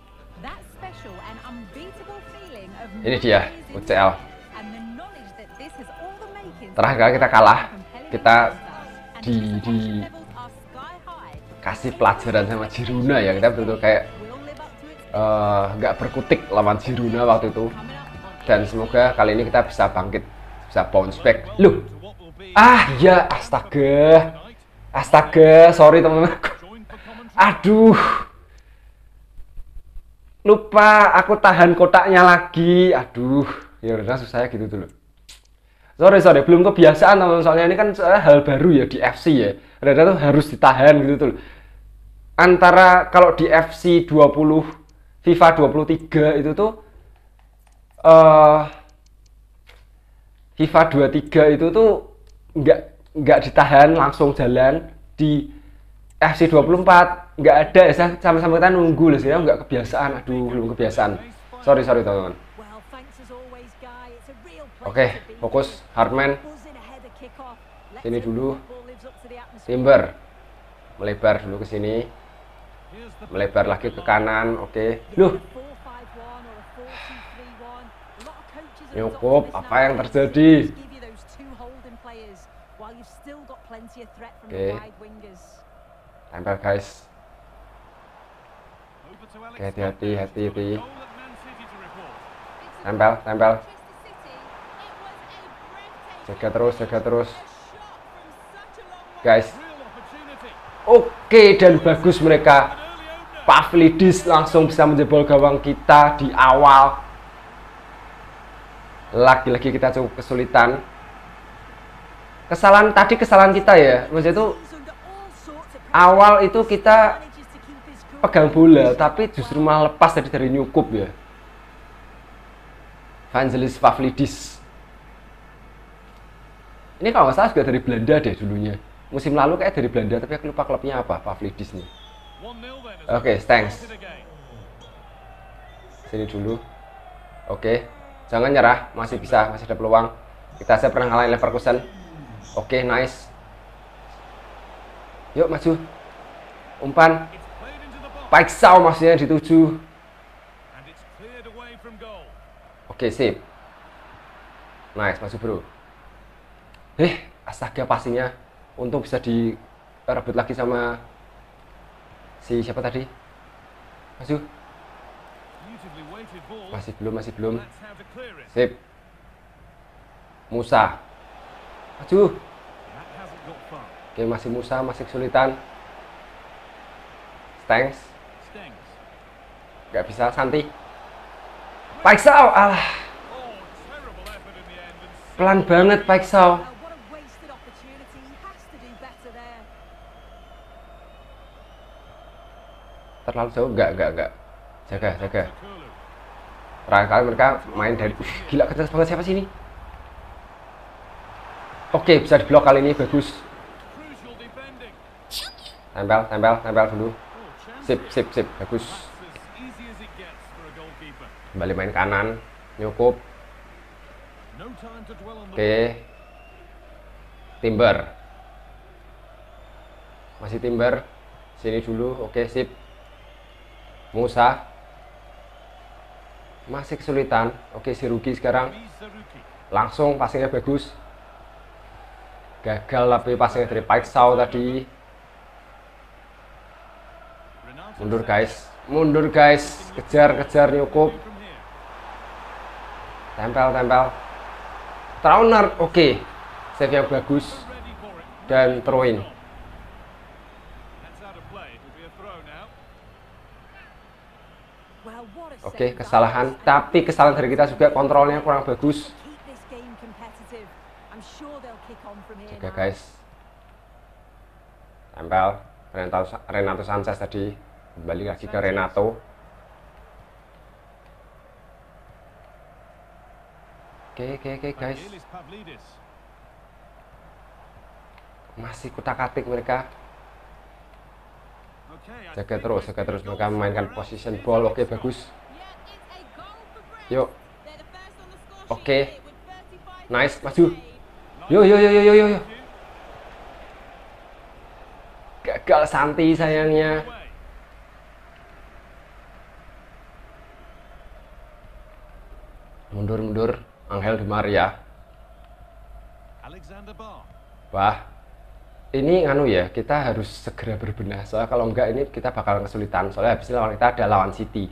Ini dia, U C L. Terakhir kali kita kalah, kita di, di kasih pelajaran sama Girona ya. Kita betul-betul kayak nggak uh, berkutik lawan Girona waktu itu. Dan semoga kali ini kita bisa bangkit, bisa bounce back. Loh, ah ya, astaga. Astaga, sorry teman-teman. Aduh. Lupa aku tahan kotaknya lagi. Aduh, ya udah susah ya gitu dulu. Sorry, sorry, belum kebiasaan teman, soalnya ini kan hal baru ya di F C ya. Rada tuh harus ditahan gitu tuh. Antara kalau di F C dua puluh, FIFA dua puluh tiga itu tuh uh, FIFA dua puluh tiga itu tuh nggak nggak ditahan, langsung jalan. Di F C dua puluh empat nggak ada ya, sama-sama kita nunggu loh sih, nggak kebiasaan. Aduh, belum kebiasaan. Sorry, sorry teman-teman. Oke, fokus Hardman. Sini dulu. Timber. Melebar dulu ke sini. Melebar lagi ke kanan. Oke. Loh. Nyukup, apa yang terjadi? Oke. Tempel guys. Oke, hati-hati, hati-hati. Tempel, tempel. Jaga terus, jaga terus. Guys. Oke, dan bagus mereka. Pavlidis langsung bisa menjebol gawang kita di awal. Lagi-lagi kita cukup kesulitan. Kesalahan tadi, kesalahan kita ya. Maksudnya itu awal itu kita pegang bola, tapi justru malah lepas tadi dari Nyukup ya. Vangelis Pavlidis. Ini kalau nggak salah juga dari Belanda deh dulunya. Musim lalu kayak dari Belanda, tapi aku lupa klubnya apa, Pavlidis nih. Oke, okay, thanks. Sini dulu. Oke, okay. Jangan nyerah, masih bisa, masih ada peluang. Kita saya pernah ngalahin Leverkusen. Oke, okay, nice. Yuk maju. Umpan. Paixão maksudnya dituju. Oke, okay, sip. Nice, maju bro. Eh, astaga passingnya. Untung bisa direbut lagi sama si siapa tadi? Maju. Masih belum, masih belum. Sip. Musa. Maju. Oke, masih Musa, masih kesulitan. Stengs. Gak bisa, Santi. Paixão, alah. Pelan banget Paixão. Terlalu jauh, enggak, enggak, enggak. Jaga, jaga. Terakhir kali mereka main dari uh, gila, keras banget siapa sih ini? Oke, bisa diblok kali ini, bagus. Tempel, tempel, tempel dulu. Sip, sip, sip, bagus. Kembali main kanan, Nyukup. Oke. Timber. Masih Timber. Sini dulu, oke, sip. Musa. Masih kesulitan. Oke, si Ruki sekarang. Langsung passingnya bagus. Gagal tapi passingnya dari Paixão tadi. Mundur guys. Mundur guys. Kejar, kejar Nyukup. Tempel, tempel. Trauner, oke. Save yang bagus. Dan throw in. Oke, kesalahan, tapi kesalahan dari kita juga, kontrolnya kurang bagus. Jaga guys. Tempel. Renato, Renato Sanchez tadi kembali lagi ke Renato. Oke, oke, oke guys. Masih kutak-atik mereka. Jaga terus, jaga terus, mereka memainkan position ball. Oke, bagus. Yuk. Oke. Nice, maju. Yo yo yo yo yo yo. Gagal Santi sayangnya. Mundur-mundur Angel Di Maria. Wah. Ini nganu ya, kita harus segera berbenah. Soalnya kalau enggak ini kita bakal kesulitan. Soalnya habis ini lawan kita ada lawan City.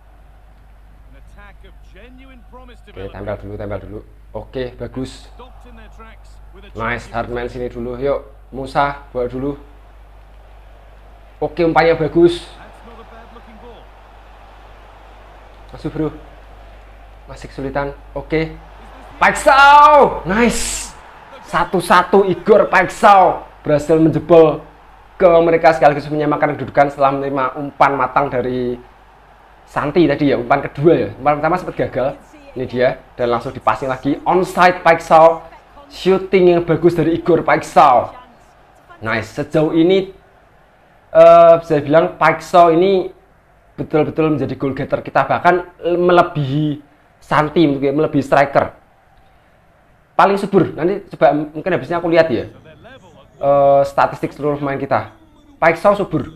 Oke, tempel dulu, tempel dulu. Oke, bagus. Nice, Hardman sini dulu. Yuk, Musa bawa dulu. Oke, umpannya bagus. Masuk bro. Masih kesulitan. Oke. Paixão. Nice. Satu-satu Igor Paixão berhasil menjebol ke mereka sekaligus menyamakan kedudukan setelah menerima umpan matang dari Santi tadi ya. Umpan kedua ya. Umpan pertama sempat gagal. Ini dia. Dan langsung dipasing lagi. Onside Paixão. Shooting yang bagus dari Igor Paixão. Nice. Sejauh ini uh, bisa bilang Paixão ini betul-betul menjadi goal getter kita, bahkan melebihi Santi, melebihi striker paling subur. Nanti coba mungkin habisnya aku lihat ya uh, statistik seluruh pemain kita. Paixão subur.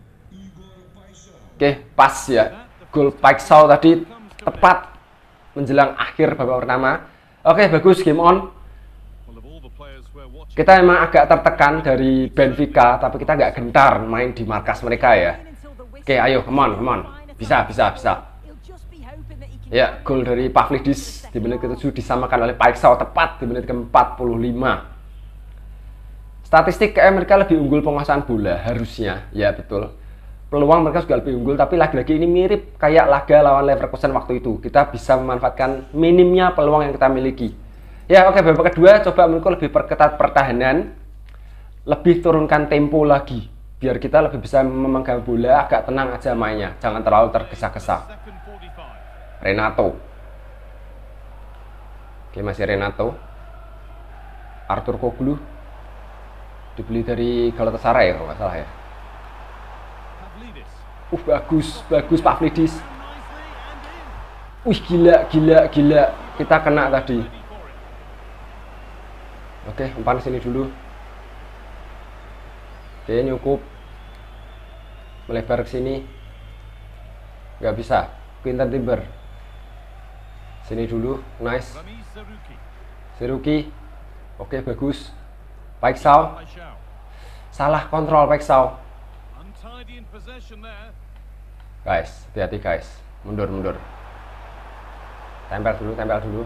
Oke, pas ya, gol Paixão tadi tepat menjelang akhir babak pertama. Oke, bagus, game on. Kita memang agak tertekan dari Benfica, tapi kita nggak gentar main di markas mereka ya. Oke, ayo, come on, come on. Bisa, bisa, bisa. Ya, gol dari Pavlidis di menit ketujuh disamakan oleh Paixão tepat di menit ke empat puluh lima. Statistik kayak mereka lebih unggul penguasaan bola, harusnya. Ya, betul. Peluang mereka juga lebih unggul, tapi lagi-lagi ini mirip kayak laga lawan Leverkusen waktu itu. Kita bisa memanfaatkan minimnya peluang yang kita miliki. Ya, oke, babak kedua coba menurutku lebih perketat pertahanan, lebih turunkan tempo lagi, biar kita lebih bisa memegang bola, agak tenang aja mainnya, jangan terlalu tergesa-gesa. Renato. Oke, masih Renato. Arthur Koglu dibeli dari Galatasaray kalau nggak salah ya. Uh, bagus, bagus Pavlidis. Wih, gila, gila, gila. Kita kena tadi. Oke, umpan sini dulu. Oke, nyukup. Melebar ke sini. Nggak bisa. Quinten Timber. Sini dulu, nice. Seruki. Oke, bagus. Paixão. Salah kontrol Paixão. Guys, hati-hati guys. Mundur, mundur. Tempel dulu, tempel dulu.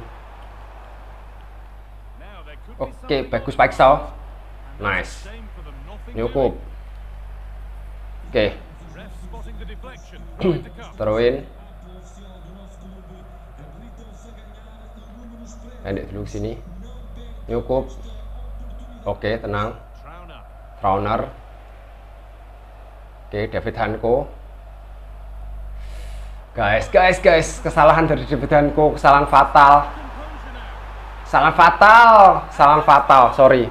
Oke, bagus Paixão. Nice. Nyukup. Oke. Teruin. Pendek dulu sini. Nyukup. Oke, tenang. Trauner. Oke, David Hanko. Guys, guys, guys, kesalahan dari David Hanko, kesalahan fatal. Kesalahan fatal, kesalahan fatal, sorry.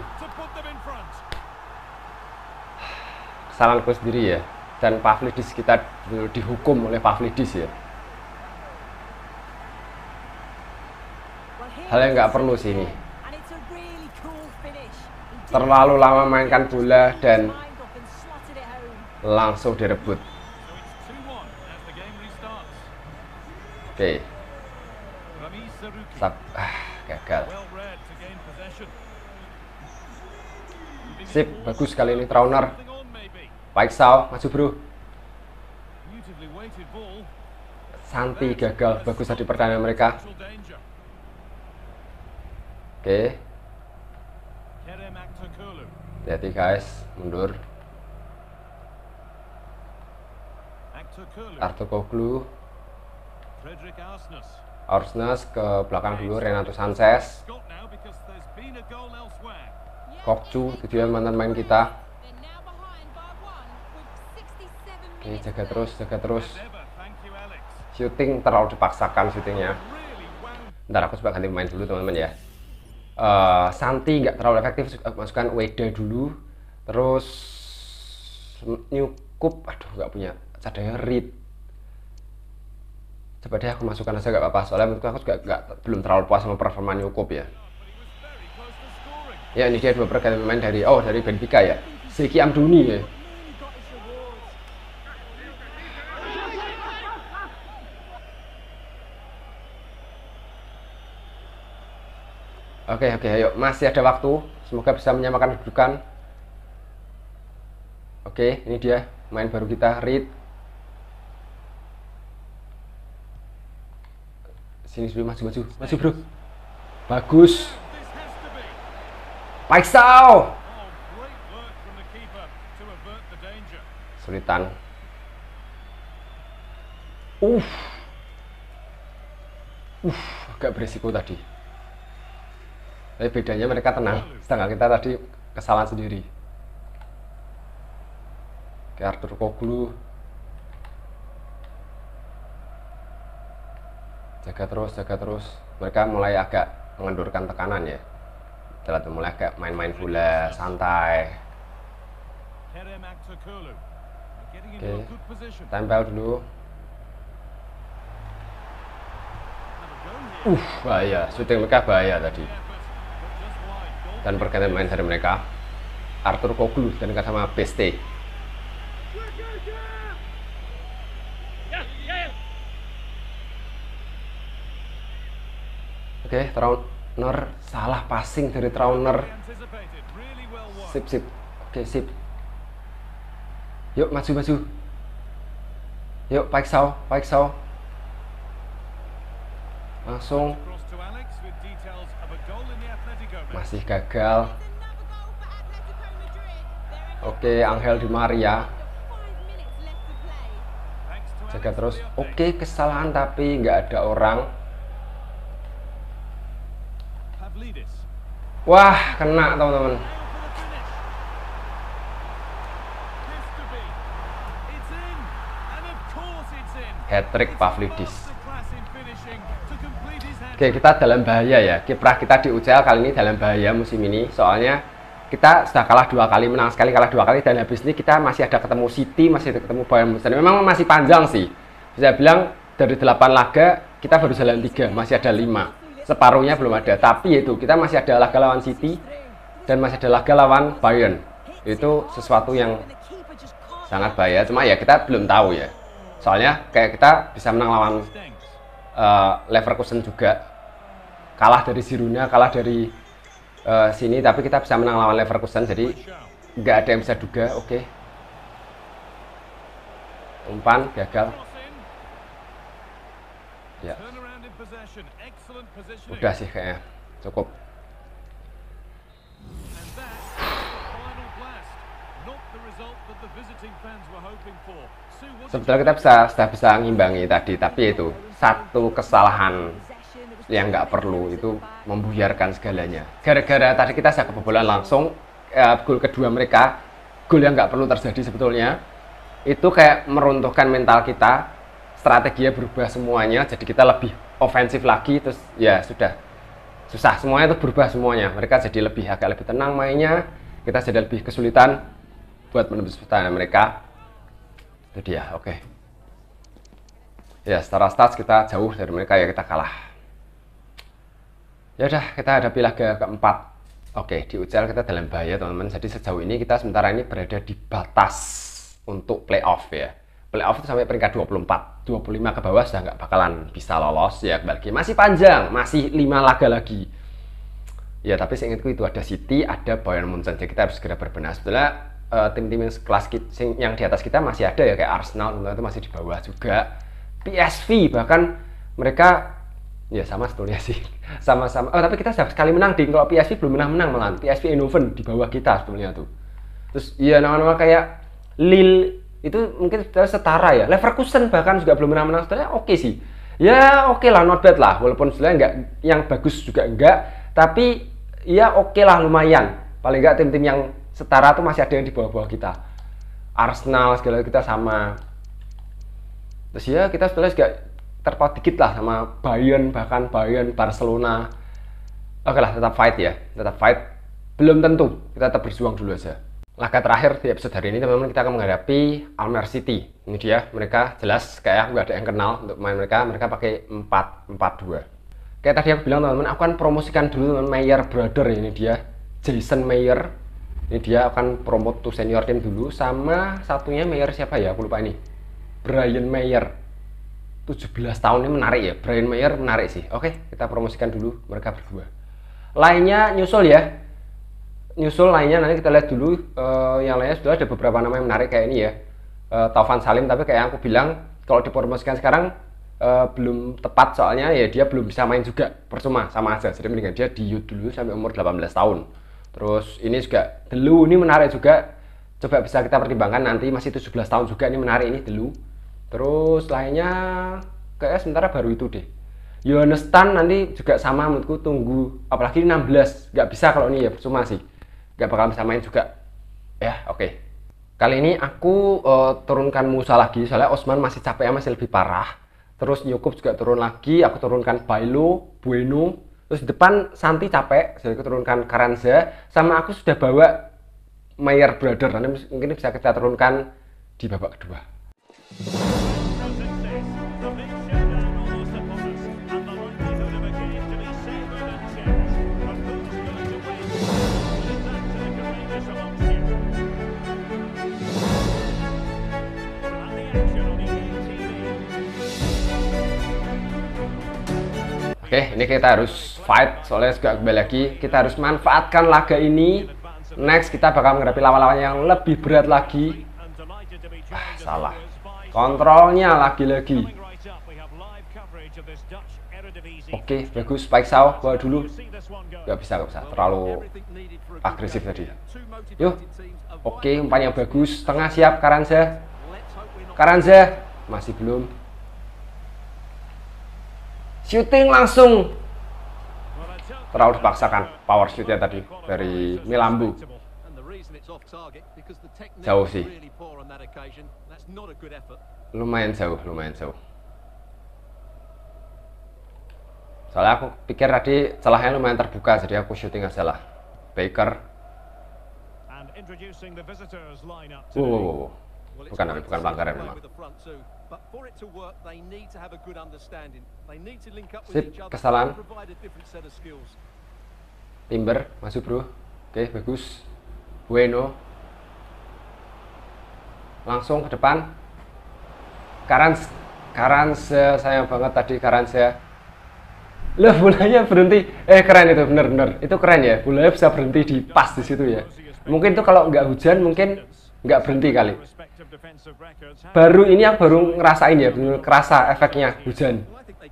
Kesalahanku sendiri ya. Dan Pavlidis, kita dihukum oleh Pavlidis ya. Hal yang nggak perlu sih ini. Terlalu lama mainkan bola dan langsung direbut. Oke. Sab ah, gagal. Sip, bagus kali ini Trauner. Paixão, maju bro. Santi gagal, bagus tadi pertahanan mereka. Oke. Hati-hati guys, mundur. Arthur Koglu. Arsnes ke belakang dulu, Renato Sanchez. Kokcu, tujuan mantan main kita. Oke, jaga terus, jaga terus. Shooting terlalu dipaksakan shootingnya. Ntar aku coba ganti pemain dulu teman-teman ya. Uh, Santi nggak terlalu efektif, masukkan Weda dulu. Terus Nyukup, aduh nggak punya cadangan Reed. Coba deh aku masukkan aja nggak apa-apa, soalnya menurutku aku juga nggak, belum terlalu puas sama performa Nyukup ya. Ya ini dia dua pergantian pemain dari oh dari Benfica ya, Zeki Amdouni ya. Oke oke ayo, masih ada waktu, semoga bisa menyamakan kedudukan. Oke, ini dia main baru kita, Reed. Sini dulu, maju maju maju bro. Bagus. Paixão. Sulitan. Uh. Uh, agak berisiko tadi. Tapi bedanya mereka tenang, sedangkan kita tadi kesalahan sendiri. Oke, Arthur Koglu. Jaga terus, jaga terus. Mereka mulai agak mengendurkan tekanan ya. Setelah itu mulai agak main-main bola, santai. Oke, tempel dulu. Uh, bahaya. Shooting mereka bahaya tadi. Dan pergantian main dari mereka. Arthur Koglu dan sama Beste. Oke, Trauner salah passing dari Trauner. Sip, sip. Oke, sip. Yuk, maju, maju. Yuk, Paixão, Paixão. Langsung. Masih gagal. Oke, Angel Di Maria. Jaga terus. Oke, kesalahan tapi nggak ada orang. Wah, kena teman-teman. Hat-trick Pavlidis. Oke, kita dalam bahaya ya. Kiprah kita di U C L kali ini dalam bahaya musim ini. Soalnya kita sudah kalah dua kali, menang sekali, kalah dua kali. Dan habis ini kita masih ada ketemu City, masih ada ketemu Bayern Munchen. Memang masih panjang sih. Bisa bilang dari delapan laga, kita baru jalan tiga, masih ada lima. Separuhnya belum ada. Tapi itu, kita masih ada laga lawan City. Dan masih ada laga lawan Bayern. Itu sesuatu yang sangat bahaya. Cuma ya kita belum tahu ya. Soalnya kayak kita bisa menang lawan uh, Leverkusen juga. Kalah dari Girona, kalah dari uh, sini, tapi kita bisa menang lawan Leverkusen, jadi nggak ada yang bisa duga. Oke, umpan gagal. Ya, udah sih kayaknya cukup. Sebetulnya kita bisa sudah bisa ngimbangi tadi, tapi itu satu kesalahan yang nggak perlu itu membuyarkan segalanya. Gara-gara tadi kita sudah kebobolan langsung, eh, gol kedua mereka, gol yang nggak perlu terjadi sebetulnya, itu kayak meruntuhkan mental kita, strateginya berubah semuanya, jadi kita lebih ofensif lagi, terus ya sudah susah semuanya itu berubah semuanya. Mereka jadi lebih agak lebih tenang mainnya, kita jadi lebih kesulitan buat menembus pertahanan mereka. Itu dia, oke. Ya, secara stats kita jauh dari mereka ya, kita kalah. Ya udah, kita hadapi laga keempat. Oke, di U C L kita dalam bahaya teman-teman. Jadi sejauh ini kita sementara ini berada di batas untuk playoff ya. Playoff itu sampai peringkat dua puluh empat, dua puluh lima ke bawah sudah nggak bakalan bisa lolos ya. Bagi masih panjang, masih lima laga lagi. Ya, tapi seingatku itu ada City, ada Bayern Munchen. Jadi kita harus segera berbenah. Sebetulnya tim-tim yang kelas yang di atas kita masih ada ya, kayak Arsenal itu masih di bawah juga. P S V bahkan mereka ya sama sebetulnya sih, sama-sama. Oh, tapi kita sekali menang ding. Kalau P S V belum menang-menang malah. P S V Eindhoven di bawah kita sebetulnya tuh. Terus iya nama-nama kayak Lille itu mungkin setara ya. Leverkusen bahkan juga belum menang-menang. Sebetulnya oke sih. Ya oke lah, not bad lah. Walaupun sebenarnya nggak yang bagus juga enggak. Tapi ya oke lah, lumayan. Paling nggak tim-tim yang setara tuh masih ada yang di bawah-bawah kita. Arsenal segala kita sama. Terus ya kita sebetulnya juga terpaut dikit lah sama Bayern, bahkan Bayern, Barcelona. Oke lah, tetap fight ya, tetap fight. Belum tentu, kita tetap berjuang dulu aja. Laga terakhir di episode hari ini teman-teman, kita akan menghadapi Almer City. Ini dia, mereka jelas kayak nggak ada yang kenal untuk main mereka. Mereka pakai empat empat dua. Kayak tadi aku bilang teman-teman, aku akan promosikan dulu teman Meyer Brother. Ini dia, Jason Meyer. Ini dia akan promote to senior team dulu. Sama satunya Meyer siapa ya, aku lupa ini. Brian Meyer. tujuh belas tahun ini menarik ya, Brian Meyer menarik sih. Oke, kita promosikan dulu mereka berdua. Lainnya nyusul ya, nyusul lainnya nanti kita lihat dulu. Uh, yang lainnya sudah ada beberapa nama yang menarik kayak ini ya, uh, Taufan Salim. Tapi kayak yang aku bilang, kalau dipromosikan sekarang uh, belum tepat, soalnya ya dia belum bisa main juga, percuma, sama aja. Jadi mendingan dia di youth dulu sampai umur delapan belas tahun. Terus ini juga Delu, ini menarik juga, coba bisa kita pertimbangkan nanti, masih tujuh belas tahun juga, ini menarik ini Delu. Terus lainnya kayak sementara baru itu deh. Yohanes Tan nanti juga sama menurutku, tunggu. Apalagi enam belas, nggak bisa kalau ini ya, percuma sih. Nggak bakal bisa main juga. Ya, oke. Okay. Kali ini aku uh, turunkan Musa lagi, soalnya Osman masih capeknya masih lebih parah. Terus Nyukup juga turun lagi, aku turunkan Bailo, Bueno. Terus di depan Santi capek, jadi aku turunkan Karanza. Sama aku sudah bawa Mayer Brother, nanti mungkin bisa kita turunkan di babak kedua. Oke, ini kita harus fight, soalnya juga kembali lagi kita harus manfaatkan laga ini. Next kita bakal menghadapi lawan-lawan yang lebih berat lagi. Ah, salah. Kontrolnya lagi-lagi. Oke, bagus. Spike Shaw, bawa dulu. Gak bisa, gak bisa. Terlalu agresif tadi. Yuk. Oke, umpannya bagus. Tengah siap, Karanza. Karanza. Masih belum. Shooting langsung. Terlalu dipaksakan power shootnya tadi dari Milambu. Jauh sih. Lumayan jauh, lumayan jauh. Soalnya aku pikir tadi celahnya lumayan terbuka, jadi aku shooting aja lah. Baker. Wow, wow, wow. Bukan, bukan pelanggaran memang. Sip, kesalahan. Timber, masuk bro. Oke, bagus. Bueno. Langsung ke depan. Karans, Karanza, sayang banget tadi Karanza. Loh, bolanya berhenti. Eh, keren itu, bener-bener. Itu keren ya, bolanya bisa berhenti di pas di situ ya. Mungkin tuh kalau nggak hujan, mungkin nggak berhenti kali. Baru ini aku baru ngerasain ya, bener kerasa efeknya hujan.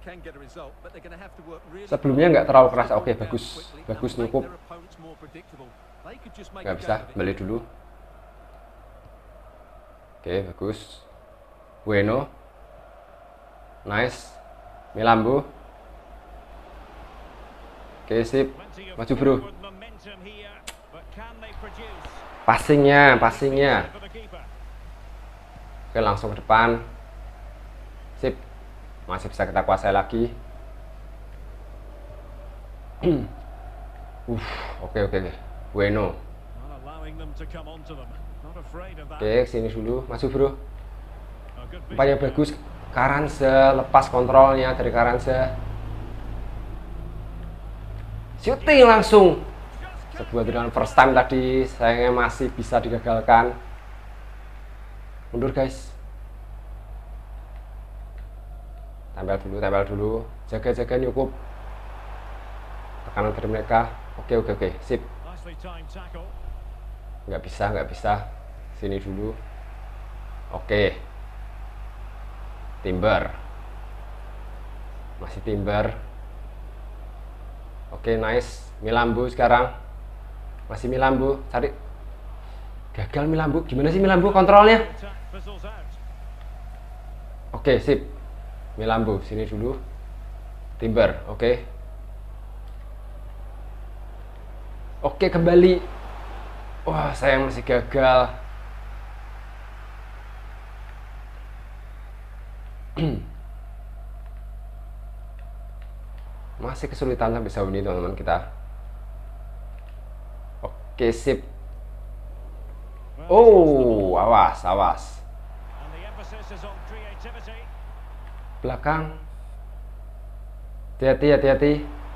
Sebelumnya nggak terlalu kerasa. Oke, bagus, bagus Nyukup. Nggak bisa, balik dulu. Oke, bagus. Bueno, nice. Milambo. Oke, sip. Maju bro. Passingnya, passingnya. Oke, langsung ke depan. Sip. Masih bisa kita kuasai lagi. uh, Oke, oke, oke. Bueno. Oke, sini dulu. Maju bro. Umpannya bagus. Karanza, lepas kontrolnya dari Karanza. Shooting langsung. Sebuah tendangan first time tadi, sayangnya masih bisa digagalkan. Mundur guys. Tempel dulu, tempel dulu. Jaga-jaga Nyukup. Tekanan dari mereka. Oke, oke, oke. Sip. Nggak bisa, nggak bisa. Sini dulu. Oke. Timber. Masih Timber. Oke, nice. Milambo sekarang. Masih Milambo. Cari. Gagal Milambo. Gimana sih Milambo kontrolnya? Oke, sip. Milambo, sini dulu. Timber, oke. Oke, kembali. Wah, saya masih gagal. Masih kesulitan sampai sejauh ini teman-teman kita. Oke, sip. Oh, awas, awas. Belakang. Hati-hati, hati-hati.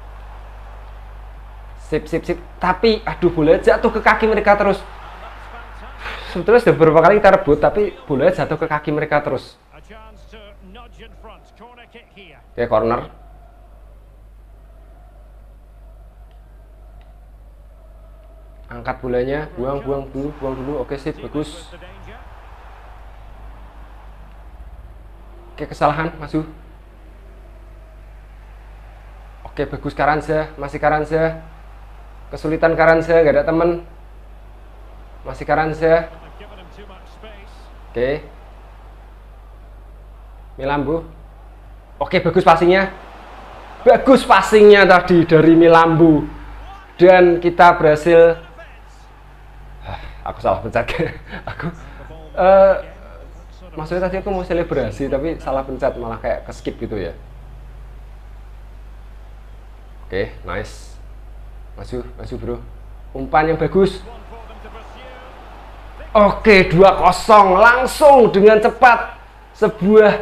Sip, sip, sip. Tapi, aduh, bola jatuh ke kaki mereka terus. Sebetulnya sudah beberapa kali kita rebut, tapi bola jatuh ke kaki mereka terus. Oke, corner. Angkat bolanya, buang, buang dulu, buang dulu. Oke, sip, bagus. Oke, kesalahan, masuk. Oke, bagus Karanza, masih Karanza. Kesulitan Karanza, gak ada temen. Masih Karanza. Oke. Milambo. Oke, bagus passingnya. Bagus passingnya tadi dari Milambo. Dan kita berhasil. Aku salah pencet. Aku uh, maksudnya tadi aku mau selebrasi tapi salah pencet, malah kayak ke skip gitu ya. Oke, okay, nice. Maju, maju bro. Umpan yang bagus. Oke, okay, dua kosong langsung dengan cepat. Sebuah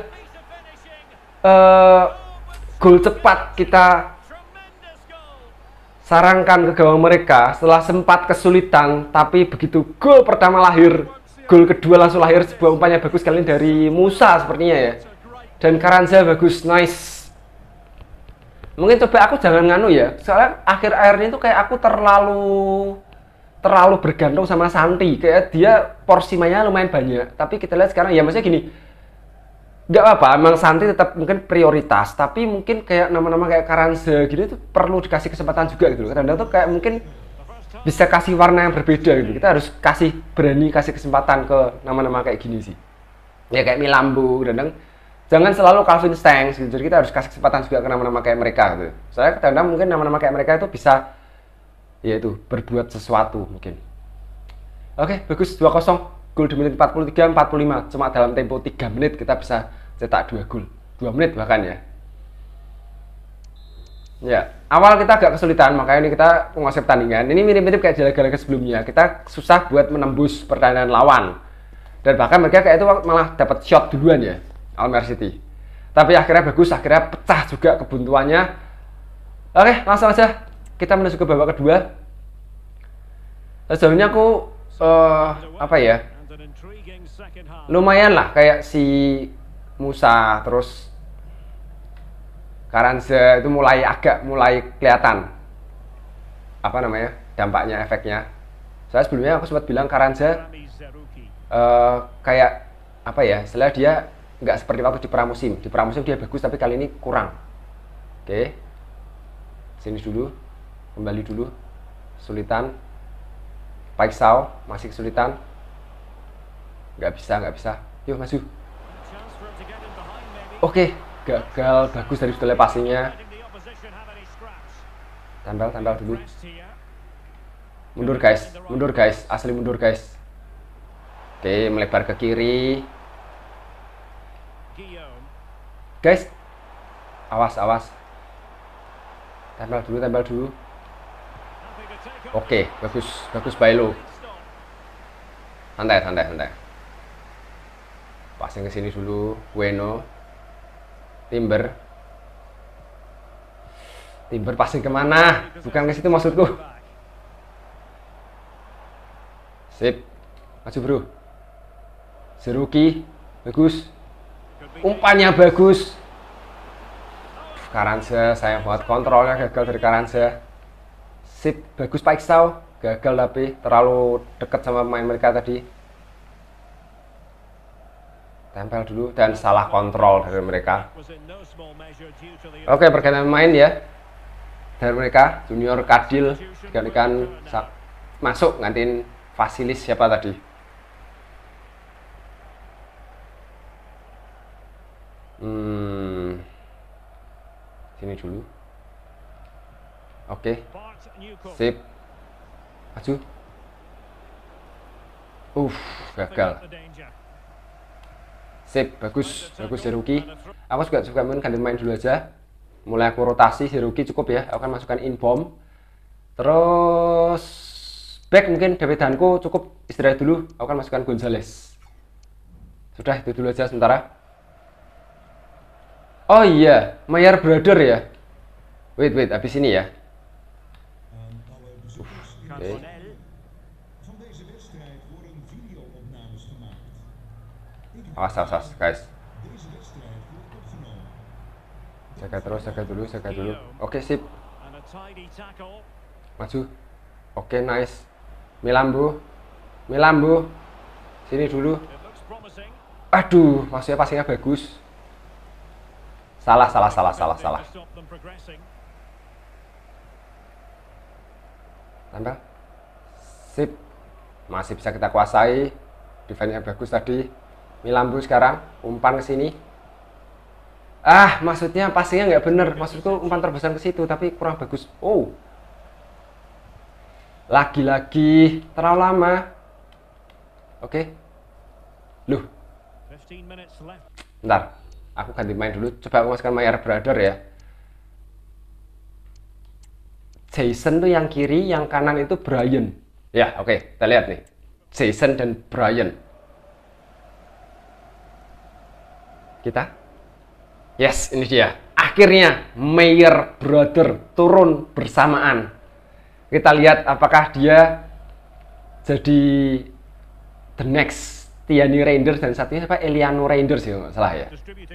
uh, gol cepat kita sarangkan ke gawang mereka setelah sempat kesulitan, tapi begitu gol pertama lahir, gol kedua langsung lahir. Sebuah umpannya bagus kali ini dari Musa sepertinya ya. Dan Carranza bagus, nice. Mungkin coba aku jangan nganu ya, soalnya akhir-akhir ini tuh kayak aku terlalu terlalu bergantung sama Santi. Kayak dia porsi mainnya lumayan banyak, tapi kita lihat sekarang ya maksudnya gini, nggak apa-apa, emang Santi tetap mungkin prioritas, tapi mungkin kayak nama-nama kayak Carranza gini tuh perlu dikasih kesempatan juga gitu. Kadang-kadang tuh kayak mungkin bisa kasih warna yang berbeda gitu. Kita harus kasih, berani kasih kesempatan ke nama-nama kayak gini sih. Ya kayak Milambo, kadang jangan selalu Calvin Stengs gitu. Jadi kita harus kasih kesempatan juga ke nama-nama kayak mereka gitu. Saya kadang-kadang mungkin nama-nama kayak mereka itu bisa yaitu berbuat sesuatu mungkin. Oke, bagus, dua kosong. Gol di menit empat puluh tiga, empat puluh lima. Cuma dalam tempo tiga menit kita bisa cetak dua gol. dua menit bahkan ya. Ya, awal kita agak kesulitan, makanya ini kita menguasai pertandingan. Ini mirip-mirip kayak laga-laga sebelumnya. Kita susah buat menembus pertahanan lawan. Dan bahkan mereka kayak itu malah dapat shot duluan ya, Almer City. Tapi akhirnya bagus, akhirnya pecah juga kebuntuannya. Oke, langsung aja kita menuju ke babak kedua. Sejauh ini aku uh, apa ya, lumayan lah kayak si Musa terus Carranza itu mulai agak mulai kelihatan apa namanya dampaknya, efeknya. Saya sebelumnya aku sempat bilang Carranza uh, kayak apa ya, setelah dia nggak seperti waktu di pramusim. Di pramusim dia bagus tapi kali ini kurang. Oke, sini dulu, kembali dulu, sulitan. Paixão masih kesulitan, nggak bisa, nggak bisa. Yuk maju. Oke, gagal, bagus dari sudut passingnya. Tempel, tempel dulu. Mundur guys, mundur guys, asli mundur guys. Oke, melebar ke kiri. Guys, awas, awas. Tempel dulu, tempel dulu. Oke, bagus, bagus Bailo. Santai, santai, santai. Passing ke sini dulu, Bueno. Timber. Timber passing kemana? Bukan ke situ maksudku. Sip. Maju bro. Zerouki, bagus. Umpannya bagus. Carranza, sayang banget kontrolnya gagal dari Carranza. Sip, bagus Paixão, gagal tapi terlalu dekat sama pemain mereka tadi. Tempel dulu dan salah kontrol dari mereka. Oke, pergantian pemain ya dari mereka. Junior Kadil digantikan masuk ngantin Vasilis siapa tadi? Hmm, sini dulu. Oke, sip, maju. Uff, gagal. Sip, bagus, bagus Zerouki. Aku juga suka main ganti main dulu aja. Mulai aku rotasi Zerouki cukup ya. Aku akan masukkan Inbom. Terus back mungkin David Danko cukup istirahat dulu. Aku akan masukkan Gonzales. Sudah itu dulu aja sementara. Oh iya, Mayer Brother ya. Wait, wait, habis ini ya. Oke. Awas, awas, awas, guys. Jaga terus, jaga dulu, jaga dulu. Oke, sip. Maju. Oke, nice. Milambo. Milambo. Sini dulu. Aduh, maksudnya passingnya bagus. Salah, salah, salah, salah, salah. Tempel. Sip. Masih bisa kita kuasai. Defense-nya bagus tadi. Milambo sekarang umpan ke sini. Ah, maksudnya passingnya nggak bener. Maksudku umpan terobosan ke situ, tapi kurang bagus. Oh, lagi-lagi terlalu lama. Oke. Loh. Bentar, aku ganti main dulu. Coba aku masukkan Mayer Brother ya. Jason tuh yang kiri, yang kanan itu Brian. Ya, oke, okay, kita lihat nih. Jason dan Brian. Kita. Yes, ini dia. Akhirnya Mayer Brother turun bersamaan. Kita lihat apakah dia jadi the next Tiani Reinders dan satunya apa? Eliano Reinders ya, nggak salah ya.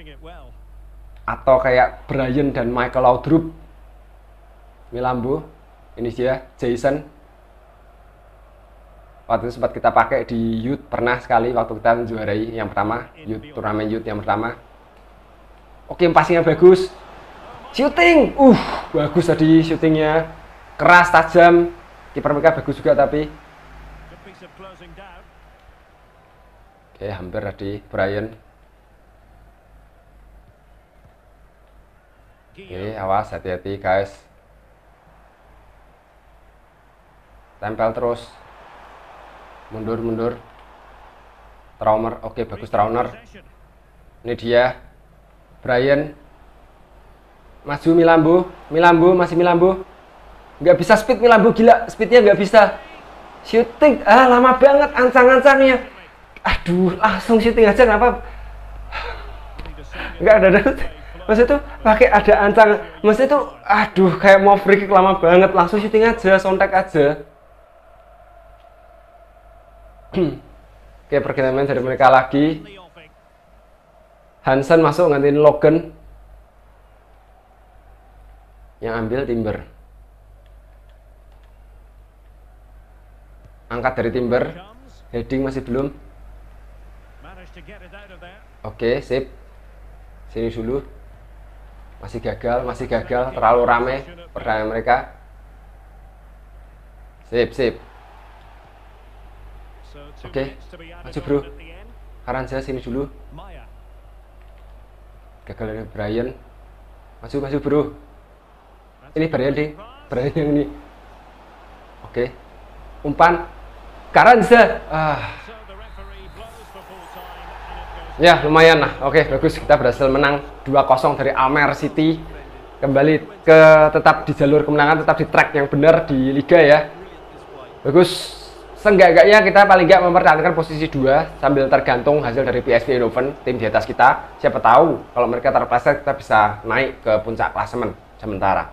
Atau kayak Brian dan Michael Laudrup. Milambo, ini dia Jason. Waktu itu sempat kita pakai di Youth, pernah sekali waktu kita menjuarai yang pertama, Youth, turnamen Youth yang pertama. Oke, passingnya bagus. Shooting, uh, bagus tadi shootingnya, keras, tajam. Kiper mereka bagus juga tapi. Oke, hampir tadi Brian. Oke, awas, hati-hati guys. Tempel terus. Mundur, mundur. Traumer, oke bagus Trauner. Ini dia. Brian. Maju Milambo. Milambo, masih Milambo. Nggak bisa speed Milambo, gila. Speednya nggak bisa. Shooting, ah lama banget ancang-ancangnya. Aduh, langsung shooting aja kenapa? Nggak ada, ada. Maksudnya tuh pakai ada ancang. Maksudnya tuh, aduh kayak mau free kick lama banget. Langsung shooting aja, sontek aja. Oke, pergantian dari mereka lagi. Hansen masuk ngantiin Logan. Yang ambil Timber. Angkat dari Timber. Heading masih belum. Oke, sip. Sini dulu. Masih gagal, masih gagal. Terlalu rame pertandingan mereka. Sip, sip. Oke, maju bro. Karanja sini dulu. Gagal dari Brian. Maju, maju bro. Ini Brian deh. Brian yang ini. Oke. Umpan. Karanja. Ah. Ya, lumayan lah. Oke, bagus. Kita berhasil menang dua kosong dari Almer City. Kembali ke tetap di jalur kemenangan, tetap di track yang benar di Liga ya. Bagus. Seenggak-enggaknya kita paling nggak mempertahankan posisi dua sambil tergantung hasil dari P S V Eindhoven, tim di atas kita. Siapa tahu kalau mereka terpleset kita bisa naik ke puncak klasemen sementara.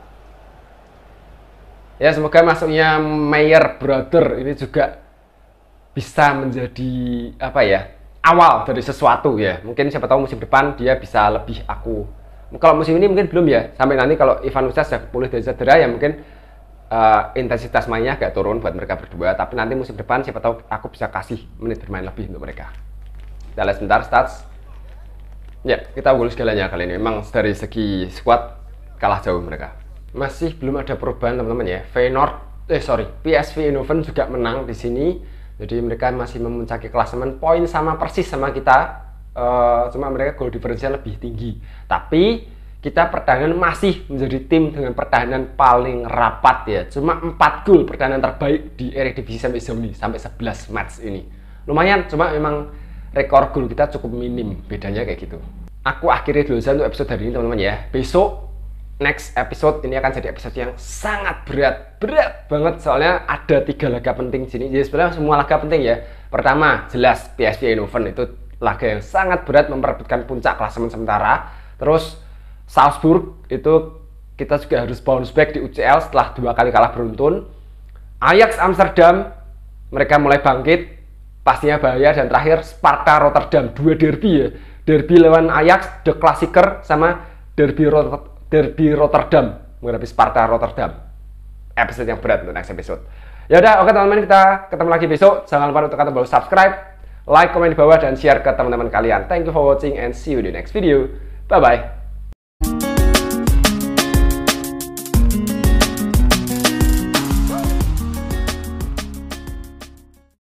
Ya, semoga masuknya Mayer Brother ini juga bisa menjadi apa ya? Awal dari sesuatu ya. Mungkin siapa tahu musim depan dia bisa lebih aku. Kalau musim ini mungkin belum ya. Sampai nanti kalau Ivan Usa sudah pulih dari cedera ya mungkin Uh, intensitas mainnya agak turun buat mereka berdua, tapi nanti musim depan siapa tahu aku bisa kasih menit bermain lebih untuk mereka. Kita lihat sebentar stats. Ya, kita unggul segalanya kali ini. Memang dari segi squad kalah jauh mereka. Masih belum ada perubahan teman-teman ya. Feyenoord, eh sorry, P S V Eindhoven juga menang di sini. Jadi mereka masih memuncaki klasemen, poin sama persis sama kita. Uh, cuma mereka gol diferensial lebih tinggi. Tapi kita pertahanan masih menjadi tim dengan pertahanan paling rapat ya. Cuma empat gol pertahanan terbaik di Eredivisie sampai sejauh ini, sampai sebelas match ini. Lumayan, cuma memang rekor gol kita cukup minim, bedanya kayak gitu. Aku akhiri dulu saja untuk episode hari ini teman-teman ya. Besok, next episode ini akan jadi episode yang sangat berat. Berat banget, soalnya ada tiga laga penting di sini. Jadi sebenarnya semua laga penting ya. Pertama, jelas P S V Eindhoven itu laga yang sangat berat memperebutkan puncak klasemen sementara. Terus Salzburg itu kita juga harus bounce back di U C L setelah dua kali kalah beruntun. Ajax Amsterdam mereka mulai bangkit, pastinya bahaya. Dan terakhir Sparta Rotterdam, dua derby ya, derby lawan Ajax, The Klassiker, sama derby, Rot derby Rotterdam menghadapi Sparta Rotterdam. Episode yang berat untuk next episode. Ya udah, oke teman-teman, kita ketemu lagi besok. Jangan lupa untuk tombol subscribe, like, komen di bawah, dan share ke teman-teman kalian. Thank you for watching and see you in the next video. Bye bye.